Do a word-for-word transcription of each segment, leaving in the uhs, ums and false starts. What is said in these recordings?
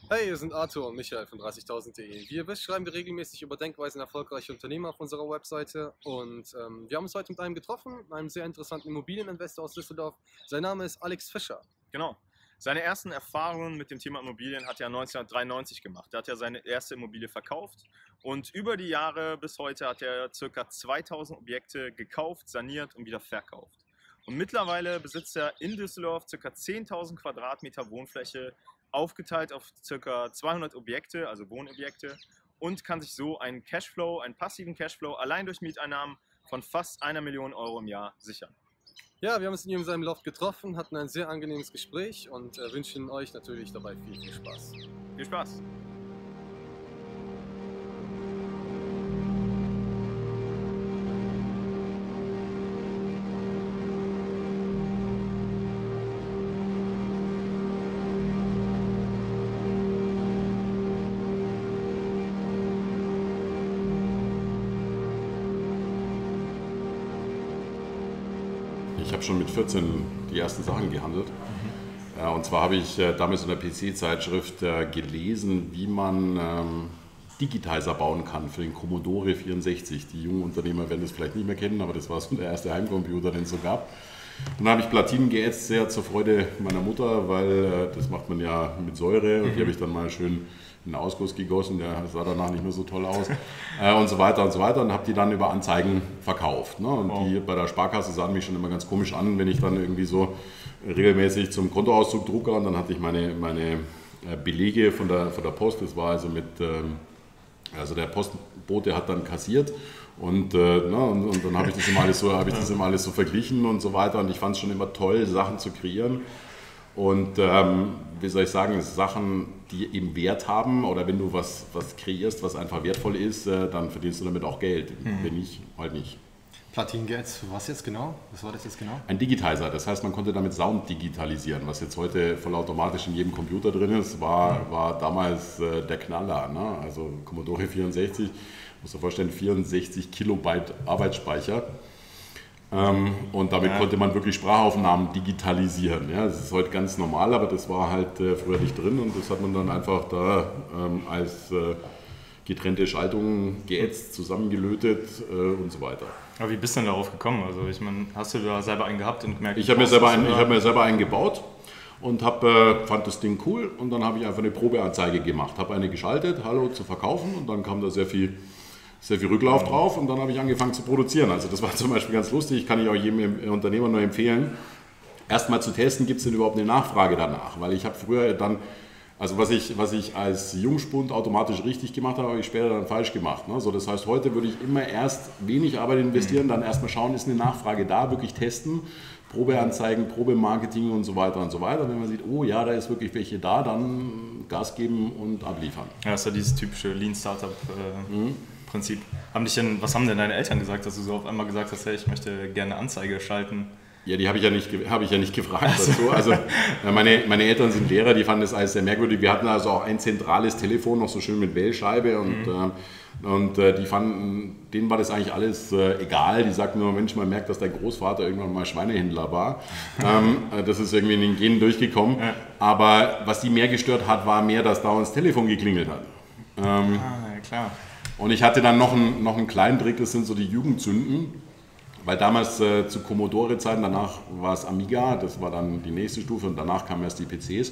Hey, hier sind Arthur und Michael von dreißigtausend punkt de. Wie ihr wisst, schreiben wir regelmäßig über Denkweisen erfolgreicher Unternehmer auf unserer Webseite und ähm, wir haben uns heute mit einem getroffen, einem sehr interessanten Immobilieninvestor aus Düsseldorf. Sein Name ist Alex Fischer. Genau. Seine ersten Erfahrungen mit dem Thema Immobilien hat er neunzehnhundertdreiundneunzig gemacht. Da hat er seine erste Immobilie verkauft und über die Jahre bis heute hat er ca. zweitausend Objekte gekauft, saniert und wieder verkauft. Und mittlerweile besitzt er in Düsseldorf ca. zehntausend Quadratmeter Wohnfläche, aufgeteilt auf ca. zweihundert Objekte, also Wohnobjekte, und kann sich so einen Cashflow, einen passiven Cashflow allein durch Mieteinnahmen von fast einer Million Euro im Jahr sichern. Ja, wir haben uns in seinem Loft getroffen, hatten ein sehr angenehmes Gespräch und äh, wünschen euch natürlich dabei viel, viel Spaß. Viel Spaß! Ich habe schon mit vierzehn die ersten Sachen gehandelt. Mhm. Äh, und zwar habe ich äh, damals in der P C-Zeitschrift äh, gelesen, wie man ähm, Digitizer bauen kann für den Commodore vierundsechzig. Die jungen Unternehmer werden das vielleicht nicht mehr kennen, aber das war so der erste Heimcomputer, den es so gab. Und dann habe ich Platinen geätzt, sehr zur Freude meiner Mutter, weil äh, das macht man ja mit Säure und die habe ich dann mal schön in einen Ausguss gegossen, der sah danach nicht mehr so toll aus äh, und so weiter und so weiter und habe die dann über Anzeigen verkauft. Ne? Und oh. die bei der Sparkasse sahen mich schon immer ganz komisch an, wenn ich dann irgendwie so regelmäßig zum Kontoauszug drucke und dann hatte ich meine, meine Belege von der, von der Post, das war also mit, ähm, also der Postbote hat dann kassiert. Und, äh, na, und, und dann habe ich das immer alles so, habe ich das immer alles so verglichen und so weiter. Und ich fand es schon immer toll, Sachen zu kreieren. Und ähm, wie soll ich sagen, Sachen, die eben Wert haben, oder wenn du was, was kreierst, was einfach wertvoll ist, äh, dann verdienst du damit auch Geld. Mhm. Wenn nicht, halt nicht. Platin Gates, für was jetzt genau? Was war das jetzt genau? Ein Digitizer, das heißt, man konnte damit Sound digitalisieren, was jetzt heute vollautomatisch in jedem Computer drin ist, war, mhm. war damals äh, der Knaller. Ne? Also Commodore vierundsechzig, musst du dir vorstellen, vierundsechzig Kilobyte Arbeitsspeicher. Ähm, und damit ja. konnte man wirklich Sprachaufnahmen digitalisieren. Ja, das ist heute ganz normal, aber das war halt äh, früher nicht drin und das hat man dann einfach da ähm, als äh, getrennte Schaltungen geätzt, zusammengelötet äh, und so weiter. Aber wie bist du denn darauf gekommen? Also ich meine, hast du da selber einen gehabt und gemerkt, ich habe mir, selber einen, ich hab mir selber einen gebaut und hab, äh, fand das Ding cool und dann habe ich einfach eine Probeanzeige gemacht, habe eine geschaltet, hallo, zu verkaufen und dann kam da sehr viel sehr viel Rücklauf drauf und dann habe ich angefangen zu produzieren. Also das war zum Beispiel ganz lustig, kann ich auch jedem Unternehmer nur empfehlen. Erstmal zu testen, gibt es denn überhaupt eine Nachfrage danach? Weil ich habe früher dann, also was ich, was ich als Jungspund automatisch richtig gemacht habe, habe ich später dann falsch gemacht. Ne? So, das heißt, heute würde ich immer erst wenig Arbeit investieren, dann erstmal schauen, ist eine Nachfrage da, wirklich testen, Probeanzeigen, Probemarketing und so weiter und so weiter. Wenn man sieht, oh ja, da ist wirklich welche da, dann Gas geben und abliefern. Ja, das ist ja dieses typische Lean Startup äh, mhm. Prinzip. Haben dich denn, was haben denn deine Eltern gesagt, dass du so auf einmal gesagt hast, hey, ich möchte gerne Anzeige schalten? Ja, die habe ich ja nicht, habe ich ja nicht gefragt. Also, also meine, meine Eltern sind Lehrer, die fanden das alles sehr merkwürdig. Wir hatten also auch ein zentrales Telefon, noch so schön mit Wählscheibe und, mhm. äh, und äh, die fanden, denen war das eigentlich alles äh, egal. Die sagten nur, Mensch, man merkt, dass dein Großvater irgendwann mal Schweinehändler war. ähm, das ist irgendwie in den Genen durchgekommen. Ja. Aber was die mehr gestört hat, war mehr, dass da uns das Telefon geklingelt hat. Ähm, ah, ja klar. Und ich hatte dann noch einen, noch einen kleinen Trick, das sind so die Jugendzünden, weil damals äh, zu Commodore-Zeiten, danach war es Amiga, das war dann die nächste Stufe und danach kamen erst die P Cs.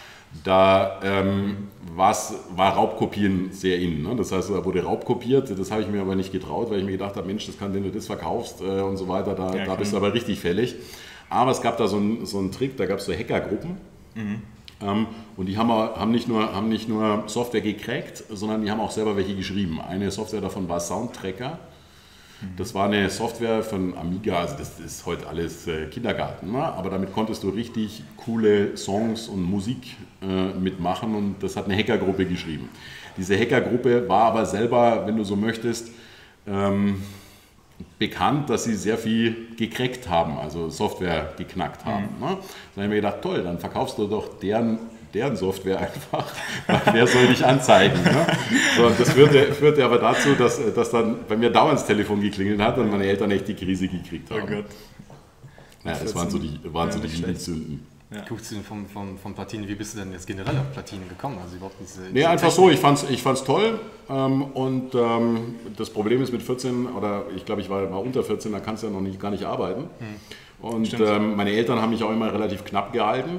Da ähm, war Raubkopieren sehr in, ne? Das heißt, da wurde raubkopiert, das habe ich mir aber nicht getraut, weil ich mir gedacht habe, Mensch, das kann, wenn du das verkaufst äh, und so weiter, da, ja, da bist du aber richtig fällig. Aber es gab da so einen, so einen Trick, da gab es so Hackergruppen. Mhm. Ähm, und die haben, haben, nicht nur, haben nicht nur Software gecrackt, sondern die haben auch selber welche geschrieben. Eine Software davon war Soundtracker. Das war eine Software von Amiga, also das ist heute alles äh, Kindergarten, ne? Aber damit konntest du richtig coole Songs und Musik äh, mitmachen und das hat eine Hackergruppe geschrieben. Diese Hackergruppe war aber selber, wenn du so möchtest, ähm, bekannt, dass sie sehr viel gecrackt haben, also Software geknackt haben. Mhm. Ne? Da habe ich mir gedacht, toll, dann verkaufst du doch deren, deren Software einfach, weil wer soll dich anzeigen? Ne? So, und das führte, führte aber dazu, dass, dass dann bei mir dauernd das Telefon geklingelt hat und meine Eltern echt die Krise gekriegt haben. Oh Gott. Naja, das waren so die, waren so die Jugendsünden. Ja. Guckst du vom, vom, vom Platinen, wie bist du denn jetzt generell auf Platinen gekommen? Also überhaupt diese, diese nee, einfach Technik. so, ich fand es ich fand's toll ähm, und ähm, das Problem ist mit vierzehn, oder ich glaube, ich war, war unter vierzehn, da kannst du ja noch nicht, gar nicht arbeiten. Hm. Und ähm, meine Eltern haben mich auch immer relativ knapp gehalten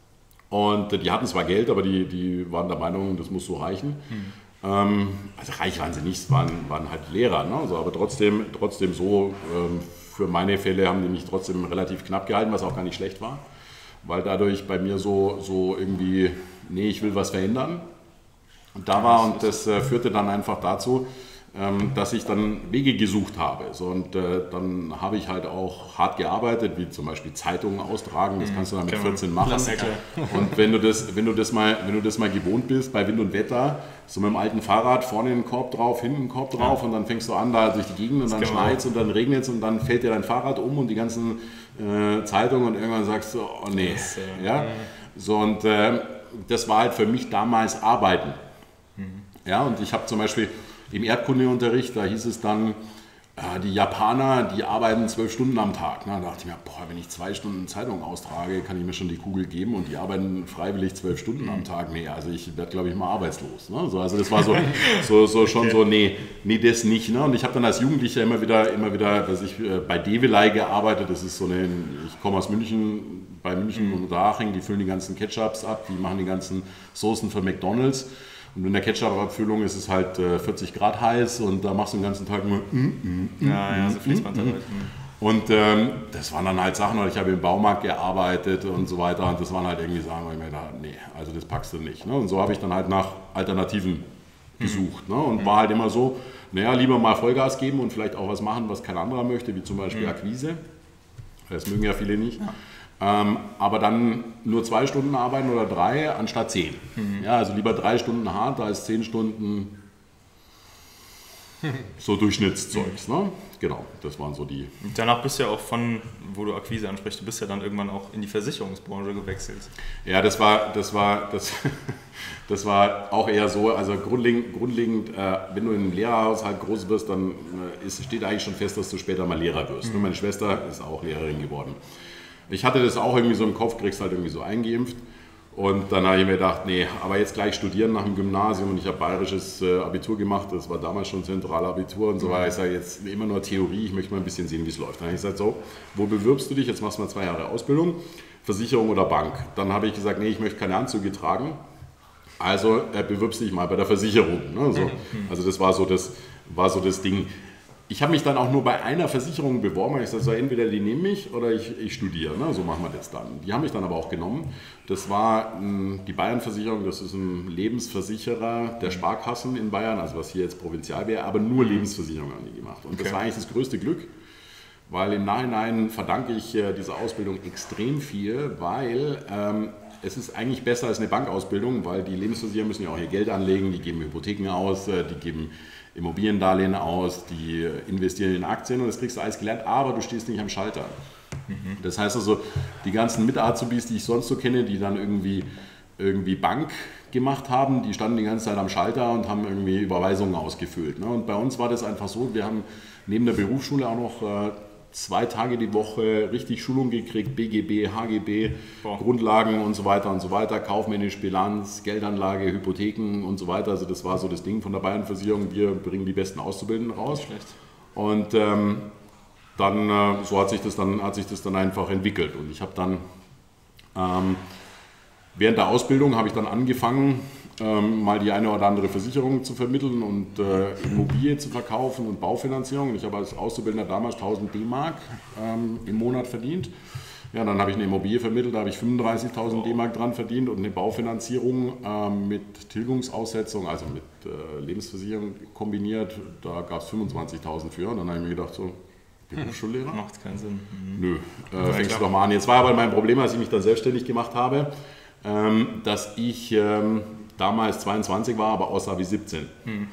und die hatten zwar Geld, aber die, die waren der Meinung, das muss so reichen. Hm. Ähm, also reich waren sie nicht, waren, waren halt Lehrer, ne? Also, aber trotzdem, trotzdem so, ähm, für meine Fälle haben die mich trotzdem relativ knapp gehalten, was auch gar nicht schlecht war. Weil dadurch bei mir so, so irgendwie, nee, ich will was verändern. Und da war, und das äh, führte dann einfach dazu, ähm, dass ich dann Wege gesucht habe. So, und äh, dann habe ich halt auch hart gearbeitet, wie zum Beispiel Zeitungen austragen, das kannst du dann mit vierzehn machen. Und wenn du das, wenn du das mal, wenn du das mal gewohnt bist, bei Wind und Wetter, so mit dem alten Fahrrad, vorne einen Korb drauf, hinten einen Korb drauf, ja. Und dann fängst du an da durch die Gegend und dann schneit es und dann regnet es und dann fällt dir dein Fahrrad um und die ganzen äh, Zeitungen und irgendwann sagst du, oh nee. Das, äh, ja? So, und äh, das war halt für mich damals Arbeiten. Mhm. Ja, und ich habe zum Beispiel im Erdkundeunterricht, da hieß es dann, äh, die Japaner, die arbeiten zwölf Stunden am Tag. Na, da dachte ich mir, boah, wenn ich zwei Stunden Zeitung austrage, kann ich mir schon die Kugel geben und die arbeiten freiwillig zwölf Stunden am Tag. Nee, also ich werde, glaube ich, mal arbeitslos. Ne? So, also das war so, so, so schon okay. so, nee, nee, das nicht. Ne? Und ich habe dann als Jugendlicher immer wieder, immer wieder, dass ich äh, bei Develei gearbeitet. Das ist so eine, ich komme aus München, bei München mhm. und Unterhaching, die füllen die ganzen Ketchups ab, die machen die ganzen Soßen für McDonald's. Und in der Ketchup-Abfüllung ist es halt äh, vierzig Grad heiß und da machst du den ganzen Tag nur mm, mm, mm, ja, ja, so Fließband. Mm, mm. Und ähm, das waren dann halt Sachen, ich habe im Baumarkt gearbeitet und so weiter und das waren halt irgendwie Sachen, wo ich mir dachte, nee, also das packst du nicht. Ne? Und so habe ich dann halt nach Alternativen gesucht. Ne? Und mhm. war halt immer so, naja, lieber mal Vollgas geben und vielleicht auch was machen, was kein anderer möchte, wie zum Beispiel mhm. Akquise. Das mögen ja viele nicht. Ja. Ähm, aber dann nur zwei Stunden arbeiten oder drei anstatt zehn. Mhm. Ja, also lieber drei Stunden hart als zehn Stunden so Durchschnittszeugs. Ne? Genau, das waren so die. Danach bist du ja auch von, wo du Akquise ansprichst, du bist ja dann irgendwann auch in die Versicherungsbranche gewechselt. Ja, das war, das war, das, das war auch eher so, also grundlegend, grundlegend äh, wenn du in einem Lehrerhaushalt groß wirst, dann äh, ist, steht eigentlich schon fest, dass du später mal Lehrer wirst. Mhm. Meine Schwester ist auch Lehrerin geworden. Ich hatte das auch irgendwie so im Kopf, kriegst halt irgendwie so eingeimpft. Und dann habe ich mir gedacht, nee, aber jetzt gleich studieren nach dem Gymnasium. Und ich habe bayerisches äh, Abitur gemacht, das war damals schon Zentralabitur und so weiter. Ich sage jetzt immer nur Theorie, ich möchte mal ein bisschen sehen, wie es läuft. Dann habe ich gesagt, so, wo bewirbst du dich? Jetzt machst du mal zwei Jahre Ausbildung, Versicherung oder Bank. Dann habe ich gesagt, nee, ich möchte keine Anzüge tragen. Also äh, bewirbst dich mal bei der Versicherung. Ne? So. Also das war so das, war so das Ding. Ich habe mich dann auch nur bei einer Versicherung beworben. Ich sagte, so, entweder die nehmen mich oder ich, ich studiere. Ne? So machen wir das dann. Die haben mich dann aber auch genommen. Das war mh, die Bayern-Versicherung, das ist ein Lebensversicherer der Sparkassen in Bayern, also was hier jetzt provinzial wäre, aber nur Lebensversicherung haben die gemacht. Und okay. Das war eigentlich das größte Glück, weil im Nachhinein verdanke ich äh, dieser Ausbildung extrem viel, weil ähm, es ist eigentlich besser als eine Bankausbildung, weil die Lebensversicherer müssen ja auch ihr Geld anlegen, die geben Hypotheken aus, äh, die geben Immobiliendarlehen aus, die investieren in Aktien und das kriegst du alles gelernt, aber du stehst nicht am Schalter. Mhm. Das heißt also, die ganzen Mit-Azubis, die ich sonst so kenne, die dann irgendwie, irgendwie Bank gemacht haben, die standen die ganze Zeit am Schalter und haben irgendwie Überweisungen ausgefüllt. Ne? Und bei uns war das einfach so, wir haben neben der Berufsschule auch noch äh, zwei Tage die Woche richtig Schulung gekriegt, B G B, H G B, Boah. Grundlagen und so weiter und so weiter, kaufmännische Bilanz, Geldanlage, Hypotheken und so weiter. Also das war so das Ding von der Bayern-Versicherung, wir bringen die besten Auszubildenden raus. Schlecht. Und ähm, dann, äh, so hat sich, das dann, hat sich das dann einfach entwickelt. Und ich habe dann, ähm, während der Ausbildung habe ich dann angefangen, Ähm, mal die eine oder andere Versicherung zu vermitteln und äh, Immobilie zu verkaufen und Baufinanzierung. Ich habe als Auszubildender damals tausend D-Mark ähm, im Monat verdient. Ja, dann habe ich eine Immobilie vermittelt, da habe ich fünfunddreißigtausend D-Mark dran verdient und eine Baufinanzierung äh, mit Tilgungsaussetzung, also mit äh, Lebensversicherung kombiniert, da gab es fünfundzwanzigtausend für. Und dann habe ich mir gedacht, so, Berufsschullehrer? Macht keinen Sinn. Mhm. Nö, äh, fängst du doch mal an. Jetzt war aber mein Problem, als ich mich dann selbstständig gemacht habe, ähm, dass ich ähm, damals zweiundzwanzig war, aber aussah wie siebzehn. Hm.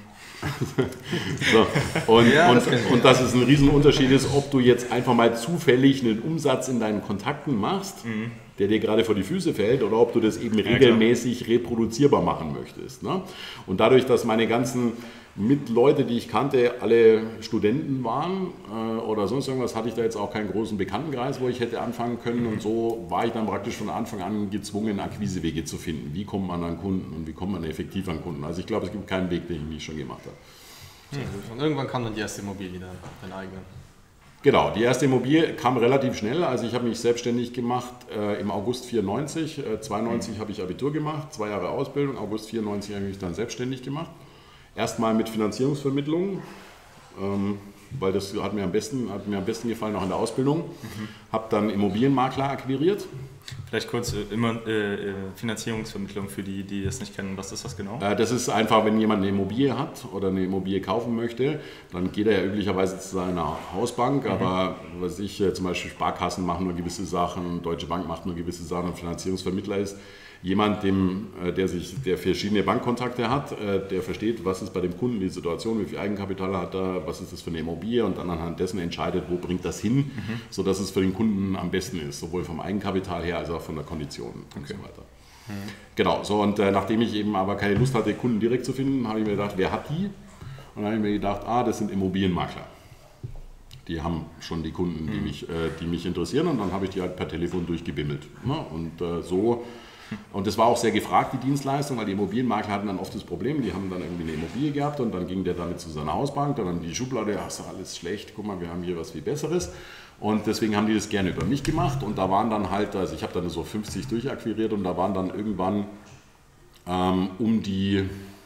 so. Und, ja, und, das und dass es ein Riesenunterschied ist, ob du jetzt einfach mal zufällig einen Umsatz in deinen Kontakten machst, mhm. der dir gerade vor die Füße fällt, oder ob du das eben regelmäßig reproduzierbar machen möchtest. Ne? Und dadurch, dass meine ganzen Mitleute, die ich kannte, alle Studenten waren äh, oder sonst irgendwas, hatte ich da jetzt auch keinen großen Bekanntenkreis, wo ich hätte anfangen können. Und so war ich dann praktisch von Anfang an gezwungen, Akquisewege zu finden. Wie kommt man an Kunden und wie kommt man effektiv an Kunden? Also ich glaube, es gibt keinen Weg, den ich nicht schon gemacht habe. Hm. Und irgendwann kam dann die erste Immobilie dann, deine eigene. Genau, die erste Immobilie kam relativ schnell. Also ich habe mich selbstständig gemacht äh, im August vierundneunzig. Äh, zweiundneunzig mhm. habe ich Abitur gemacht, zwei Jahre Ausbildung. August vierundneunzig habe ich mich dann selbstständig gemacht. Erstmal mit Finanzierungsvermittlung, ähm, weil das hat mir am besten, hat mir am besten gefallen, auch in der Ausbildung. Mhm. Habe dann Immobilienmakler akquiriert. Vielleicht kurz äh, immer äh, Finanzierungsvermittlung für die, die es nicht kennen. Was ist das genau? Äh, das ist einfach, wenn jemand eine Immobilie hat oder eine Immobilie kaufen möchte, dann geht er ja üblicherweise zu seiner Hausbank, mhm. aber was ich, äh, zum Beispiel Sparkassen machen nur gewisse Sachen, Deutsche Bank macht nur gewisse Sachen und Finanzierungsvermittler ist jemand, dem, der, sich, der verschiedene Bankkontakte hat, der versteht, was ist bei dem Kunden die Situation, wie viel Eigenkapital hat er, was ist das für eine Immobilie und dann anhand dessen entscheidet, wo bringt das hin, mhm. sodass es für den Kunden am besten ist, sowohl vom Eigenkapital her als auch von der Kondition und okay. so weiter. Mhm. Genau, so und äh, nachdem ich eben aber keine Lust hatte, Kunden direkt zu finden, habe ich mir gedacht, wer hat die? Und dann habe ich mir gedacht, ah, das sind Immobilienmakler. Die haben schon die Kunden, die, mhm. mich, äh, die mich interessieren und dann habe ich die halt per Telefon durchgebimmelt. Ne? Und äh, so... Und das war auch sehr gefragt, die Dienstleistung, weil die Immobilienmakler hatten dann oft das Problem, die haben dann irgendwie eine Immobilie gehabt und dann ging der damit zu seiner Hausbank, dann haben die Schublade, ja, ist doch alles schlecht, guck mal, wir haben hier was viel Besseres. Und deswegen haben die das gerne über mich gemacht und da waren dann halt, also ich habe dann so fünfzig durchakquiriert und da waren dann irgendwann ähm, um die,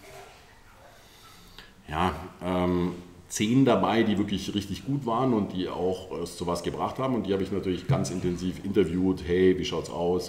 ja, ähm, zehn dabei, die wirklich richtig gut waren und die auch es zu was gebracht haben und die habe ich natürlich ganz intensiv interviewt, hey, wie schaut's aus?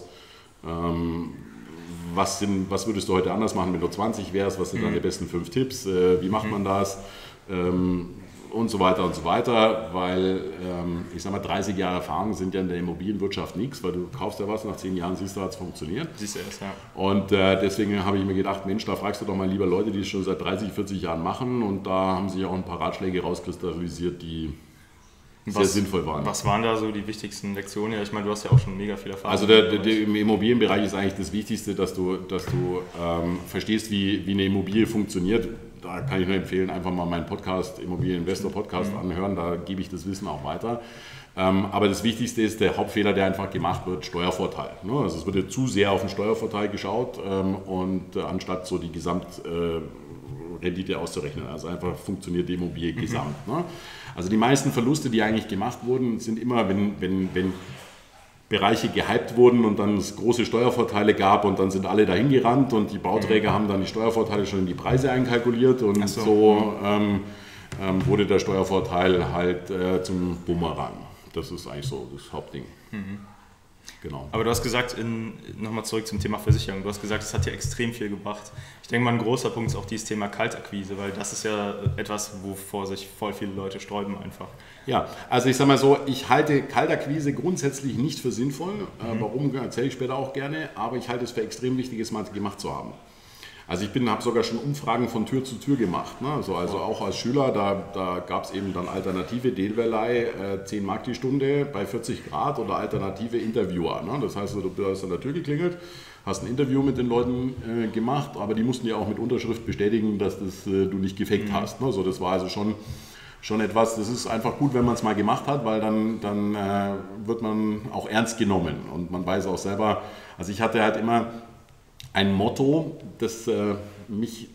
Ähm, was, sind, was würdest du heute anders machen, wenn du zwanzig wärst? Was sind deine besten fünf Tipps? Äh, wie macht man das? Ähm, und so weiter und so weiter, weil ähm, ich sag mal, dreißig Jahre Erfahrung sind ja in der Immobilienwirtschaft nichts, weil du kaufst ja was, nach zehn Jahren siehst du, hat es funktioniert. Siehst du erst, ja. Und äh, deswegen habe ich mir gedacht, Mensch, da fragst du doch mal lieber Leute, die es schon seit dreißig, vierzig Jahren machen und da haben sich auch ein paar Ratschläge rauskristallisiert, die sehr was, sinnvoll waren. Was waren da so die wichtigsten Lektionen? Ja, ich meine, du hast ja auch schon mega viel Erfahrung. Also der, der, der, im Immobilienbereich ist eigentlich das Wichtigste, dass du, dass du ähm, verstehst, wie, wie eine Immobilie funktioniert. Da kann ich nur empfehlen, einfach mal meinen Podcast, Immobilieninvestor Podcast mhm. anhören, da gebe ich das Wissen auch weiter. Ähm, aber das Wichtigste ist der Hauptfehler, der einfach gemacht wird, Steuervorteil. Ne? Also es wird ja zu sehr auf den Steuervorteil geschaut ähm, und äh, anstatt so die Gesamtrendite äh, auszurechnen. Also einfach funktioniert die Immobilie mhm. gesamt. Ne? Also die meisten Verluste, die eigentlich gemacht wurden, sind immer, wenn, wenn, wenn Bereiche gehypt wurden und dann es große Steuervorteile gab und dann sind alle dahin gerannt und die Bauträger mhm. haben dann die Steuervorteile schon in die Preise einkalkuliert und so, so ähm, ähm, wurde der Steuervorteil halt äh, zum Bumerang. Das ist eigentlich so das Hauptding. Mhm. Genau. Aber du hast gesagt, nochmal zurück zum Thema Versicherung, du hast gesagt, es hat dir extrem viel gebracht. Ich denke mal, ein großer Punkt ist auch dieses Thema Kaltakquise, weil das ist ja etwas, wovor sich voll viele Leute sträuben einfach. Ja, also ich sage mal so, ich halte Kaltakquise grundsätzlich nicht für sinnvoll. Mhm. Warum, erzähle ich später auch gerne, aber ich halte es für extrem wichtig, es mal gemacht zu haben. Also ich habe sogar schon Umfragen von Tür zu Tür gemacht, ne? also, also auch als Schüler, da, da gab es eben dann Alternative Delverlei, äh, zehn Mark die Stunde bei vierzig Grad oder Alternative Interviewer. Ne? Das heißt, du hast an der Tür geklingelt, hast ein Interview mit den Leuten äh, gemacht, aber die mussten ja auch mit Unterschrift bestätigen, dass das, äh, du nicht gefaked mhm. hast. Ne? So, das war also schon, schon etwas, das ist einfach gut, wenn man es mal gemacht hat, weil dann, dann äh, wird man auch ernst genommen und man weiß auch selber, also ich hatte halt immer ein Motto, das äh, mich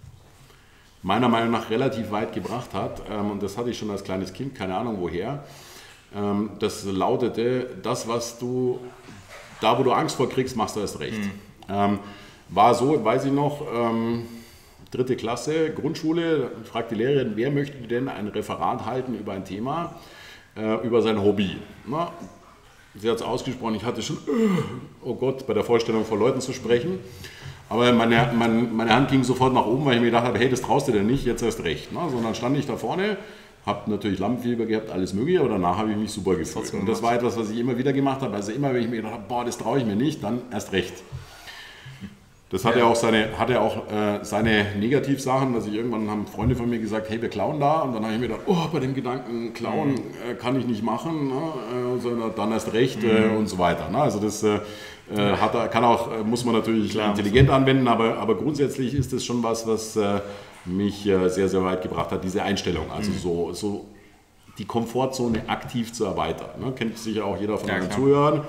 meiner Meinung nach relativ weit gebracht hat, ähm, und das hatte ich schon als kleines Kind, keine Ahnung woher. Ähm, das lautete, das, was du, da wo du Angst vor kriegst, machst du erst recht. Mhm. Ähm, war so, weiß ich noch, ähm, dritte Klasse, Grundschule, fragt die Lehrerin, wer möchte denn ein Referat halten über ein Thema, äh, über sein Hobby? Na, sie hat es ausgesprochen, ich hatte schon, oh Gott, bei der Vorstellung vor Leuten zu sprechen. Aber meine, meine, meine Hand ging sofort nach oben, weil ich mir gedacht habe, hey, das traust du dir nicht, jetzt erst recht. Ne? So, und dann stand ich da vorne, habe natürlich Lampenfieber gehabt, alles mögliche, aber danach habe ich mich super gefühlt. Und das war etwas, was ich immer wieder gemacht habe. Also immer, wenn ich mir gedacht habe, boah, das traue ich mir nicht, dann erst recht. Das hat ja auch seine, hat ja auch, äh, seine Negativsachen, dass ich irgendwann haben Freunde von mir gesagt, hey, wir klauen da. Und dann habe ich mir gedacht, oh, bei dem Gedanken, klauen äh, kann ich nicht machen, ne? äh, sondern dann erst recht äh, und so weiter. Ne? Also das äh, hat, kann auch, muss man natürlich Klar, intelligent anwenden, aber, aber grundsätzlich ist das schon was, was äh, mich äh, sehr, sehr weit gebracht hat, diese Einstellung. Also mhm. so, so die Komfortzone aktiv zu erweitern. Ne? Kennt sicher auch jeder von ja, unseren Zuhörern.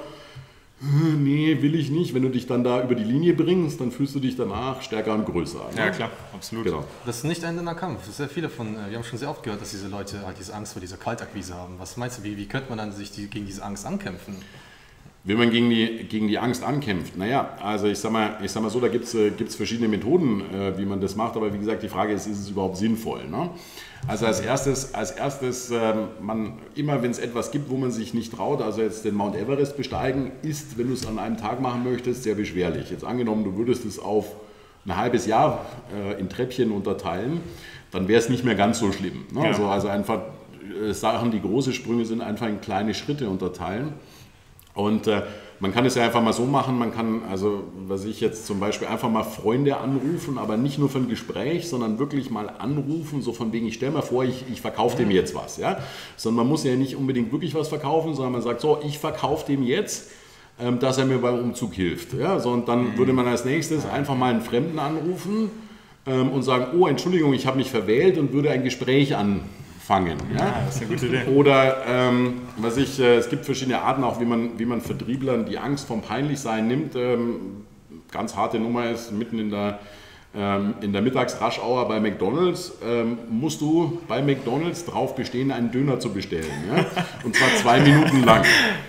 Nee, will ich nicht. Wenn du dich dann da über die Linie bringst, dann fühlst du dich danach stärker und größer. Ne? Ja, klar, absolut. Genau. Das ist nicht ein ender Kampf. Sehr viele von, wir haben schon sehr oft gehört, dass diese Leute halt diese Angst vor dieser Kaltakquise haben. Was meinst du, wie, wie könnte man dann sich die, gegen diese Angst ankämpfen? Wie man gegen die, gegen die Angst ankämpft? Naja, also ich sag mal, ich sag mal so, da gibt es äh, verschiedene Methoden, äh, wie man das macht, aber wie gesagt, die Frage ist, ist es überhaupt sinnvoll? Ne? Also als erstes, als erstes ähm, man, immer wenn es etwas gibt, wo man sich nicht traut, also jetzt den Mount Everest besteigen, ist, wenn du es an einem Tag machen möchtest, sehr beschwerlich. Jetzt angenommen, du würdest es auf ein halbes Jahr äh, in Treppchen unterteilen, dann wäre es nicht mehr ganz so schlimm. Ne? Ja. Also, also einfach äh, Sachen, die große Sprünge sind, einfach in kleine Schritte unterteilen. Und äh, man kann es ja einfach mal so machen, man kann, also was ich jetzt zum Beispiel einfach mal Freunde anrufen, aber nicht nur für ein Gespräch, sondern wirklich mal anrufen, so von wegen, ich stelle mir vor, ich, ich verkaufe dem jetzt was, ja, sondern man muss ja nicht unbedingt wirklich was verkaufen, sondern man sagt so, ich verkaufe dem jetzt, ähm, dass er mir beim Umzug hilft, ja, so, und dann würde man als nächstes einfach mal einen Fremden anrufen ähm, und sagen, oh, Entschuldigung, ich habe mich verwählt und würde ein Gespräch anfangen. Ja? Ja, das ist eine gute Idee. Oder ähm, was ich, äh, es gibt verschiedene Arten, auch wie man, wie man Vertrieblern die Angst vom Peinlichsein nimmt. Ähm, ganz harte Nummer ist, mitten in der, ähm, in der Mittagsraschauer bei McDonald's ähm, musst du bei McDonald's drauf bestehen, einen Döner zu bestellen. Ja? Und zwar zwei Minuten lang.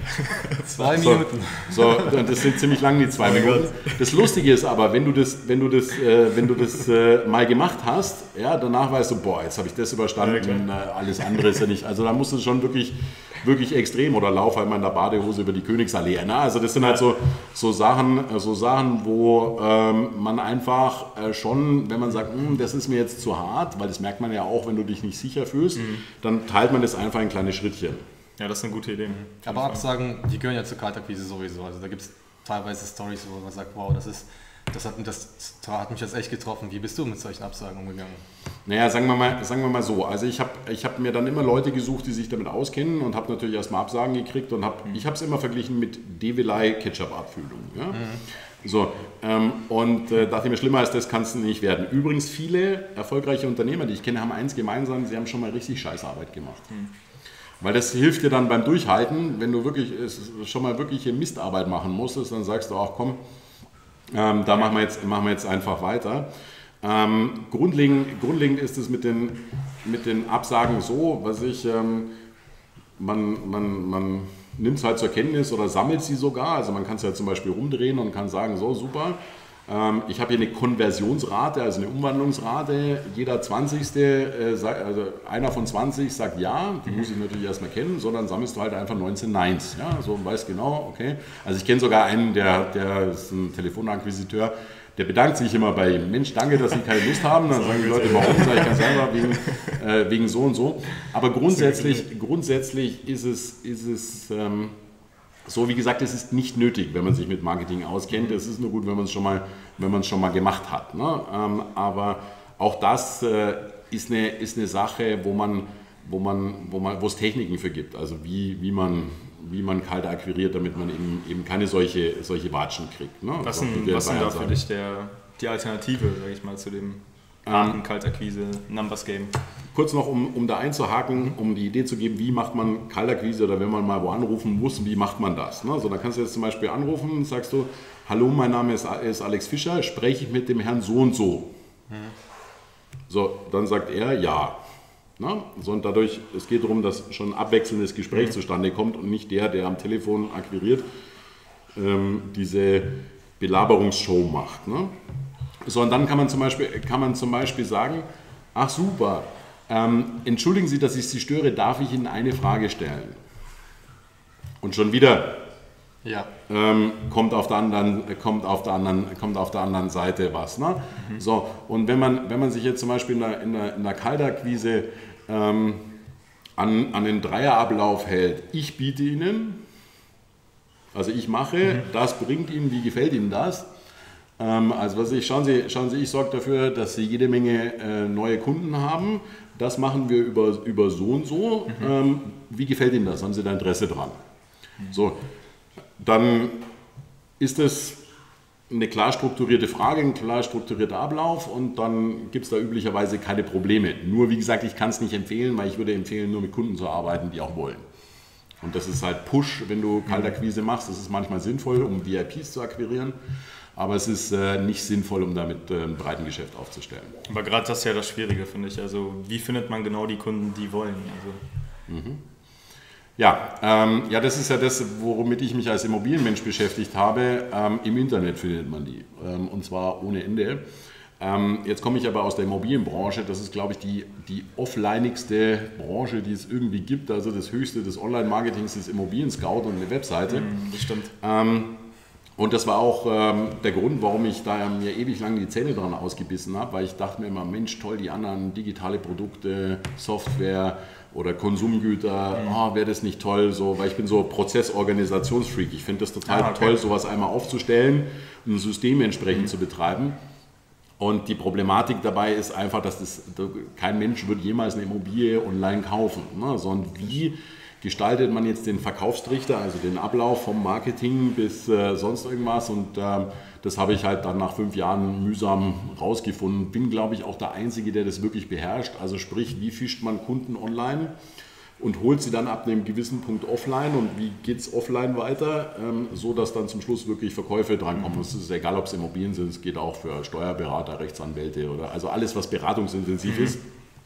Zwei Minuten. So, so, das sind ziemlich lang, die zwei oh Minuten. Das Lustige ist aber, wenn du das, wenn du das, äh, wenn du das äh, mal gemacht hast, ja, danach weißt du, boah, jetzt habe ich das überstanden, ja, äh, alles andere ist ja nicht. Also da musst du schon wirklich, wirklich extrem, oder lauf halt mal in der Badehose über die Königsallee. Ne? Also das sind halt so, so, Sachen, so Sachen, wo ähm, man einfach äh, schon, wenn man sagt, das ist mir jetzt zu hart, weil das merkt man ja auch, wenn du dich nicht sicher fühlst, mhm. dann teilt man das einfach in kleine Schrittchen. Ja, das ist eine gute Idee. Mhm. Aber Absagen, die gehören ja zur Kaltakquise sowieso. Also da gibt es teilweise Storys, wo man sagt, wow, das ist, das hat, das hat mich jetzt echt getroffen. Wie bist du mit solchen Absagen umgegangen? Naja, sagen wir mal, sagen wir mal so. Also ich habe ich hab mir dann immer Leute gesucht, die sich damit auskennen, und habe natürlich erstmal Absagen gekriegt, und hab, mhm. ich habe es immer verglichen mit Develei Ketchup-Abfüllung. Ja? Mhm. So, ähm, und äh, dachte mir, schlimmer als das kann es nicht werden. Übrigens, viele erfolgreiche Unternehmer, die ich kenne, haben eins gemeinsam, sie haben schon mal richtig Scheißarbeit gemacht. Mhm. Weil das hilft dir dann beim Durchhalten, wenn du wirklich schon mal wirkliche Mistarbeit machen musstest, dann sagst du auch, komm, ähm, da machen wir, jetzt, machen wir jetzt einfach weiter. Ähm, grundlegend, grundlegend ist es mit den, mit den Absagen so, was ich, ähm, man, man, man nimmt es halt zur Kenntnis oder sammelt sie sogar, also man kann es ja zum Beispiel rumdrehen und kann sagen, so super, ich habe hier eine Konversionsrate, also eine Umwandlungsrate. Jeder zwanzigste, äh, sagt, also einer von zwanzig sagt ja, die mhm. muss ich natürlich erstmal kennen, sondern sammelst du halt einfach neunzehn Neins. Ja, so und weißt genau, okay. Also ich kenne sogar einen, der, der ist ein Telefonakquisiteur, der bedankt sich immer bei ihm. Mensch, danke, dass Sie keine Lust haben. Dann sagen die Leute, warum? Sag ich ganz einfach, wegen, äh, wegen so und so. Aber grundsätzlich, grundsätzlich ist es, ist es ähm, so, wie gesagt, es ist nicht nötig, wenn man sich mit Marketing auskennt. Es ist nur gut, wenn man es schon mal, wenn man es schon mal gemacht hat. Ne? Ähm, aber auch das äh, ist, eine, ist eine Sache, wo man, wo man, wo man, wo es Techniken für gibt. Also wie, wie man, wie man kalt akquiriert, damit man eben, eben keine solche, solche Watschen kriegt. Ne? Was sind da für dich der, die Alternative, sage ich mal, zu dem harten Kaltakquise Numbers Game? Kurz noch, um, um da einzuhaken, um die Idee zu geben, wie macht man Kaltakquise, oder wenn man mal wo anrufen muss, wie macht man das? Ne? So, dann kannst du jetzt zum Beispiel anrufen, sagst du, hallo, mein Name ist, ist Alex Fischer, spreche ich mit dem Herrn so und so? Mhm. So, dann sagt er ja. Na? So, und dadurch, es geht darum, dass schon ein abwechselndes Gespräch mhm. zustande kommt und nicht der, der am Telefon akquiriert, ähm, diese Belaberungsshow macht. Ne? So, und dann kann man zum Beispiel, kann man zum Beispiel sagen, ach super, ähm, entschuldigen Sie, dass ich Sie störe, darf ich Ihnen eine Frage stellen? Und schon wieder ja. ähm, kommt, auf der anderen, kommt, auf der anderen, kommt auf der anderen Seite was. Ne? Mhm. So, und wenn man, wenn man sich jetzt zum Beispiel in der, in der, in der Kaltakquise ähm, an, an den Dreierablauf hält, ich biete Ihnen, also ich mache, mhm. das bringt Ihnen, wie gefällt Ihnen das? Ähm, also was ich, schauen Sie, schauen Sie, ich sorge dafür, dass Sie jede Menge äh, neue Kunden haben. Das machen wir über, über so und so. Mhm. Ähm, wie gefällt Ihnen das? Haben Sie da Interesse dran? Mhm. So, dann ist es eine klar strukturierte Frage, ein klar strukturierter Ablauf und dann gibt es da üblicherweise keine Probleme. Nur wie gesagt, ich kann es nicht empfehlen, weil ich würde empfehlen, nur mit Kunden zu arbeiten, die auch wollen. Und das ist halt Push, wenn du Kaltakquise machst. Das ist manchmal sinnvoll, um V I Ps zu akquirieren. Aber es ist äh, nicht sinnvoll, um damit äh, ein Breitengeschäft aufzustellen. Aber gerade das ist ja das Schwierige, finde ich. Also wie findet man genau die Kunden, die wollen? Also mhm. Ja, ähm, ja, das ist ja das, womit ich mich als Immobilienmensch beschäftigt habe. Ähm, Im Internet findet man die, ähm, und zwar ohne Ende. Ähm, jetzt komme ich aber aus der Immobilienbranche. Das ist, glaube ich, die, die offlineigste Branche, die es irgendwie gibt. Also das Höchste des Online-Marketings ist Immobilien-Scout und eine Webseite. Mm, das stimmt. Ähm, und das war auch ähm, der Grund, warum ich da mir ewig lang die Zähne dran ausgebissen habe, weil ich dachte mir immer, Mensch, toll, die anderen digitale Produkte, Software oder Konsumgüter, mhm. oh, wäre das nicht toll, so, weil ich bin so Prozessorganisationsfreak. Ich finde das total ah, okay. toll, sowas einmal aufzustellen und ein System entsprechend mhm. zu betreiben. Und die Problematik dabei ist einfach, dass das, kein Mensch wird jemals eine Immobilie online kaufen, ne? Sondern wie gestaltet man jetzt den Verkaufstrichter, also den Ablauf vom Marketing bis äh, sonst irgendwas, und äh, das habe ich halt dann nach fünf Jahren mühsam rausgefunden. Bin, glaube ich, auch der Einzige, der das wirklich beherrscht. Also sprich, wie fischt man Kunden online und holt sie dann ab einem gewissen Punkt offline und wie geht es offline weiter, ähm, so dass dann zum Schluss wirklich Verkäufe drankommen. Es ist egal, ob es Immobilien sind, es geht auch für Steuerberater, Rechtsanwälte oder also alles, was beratungsintensiv mhm. ist.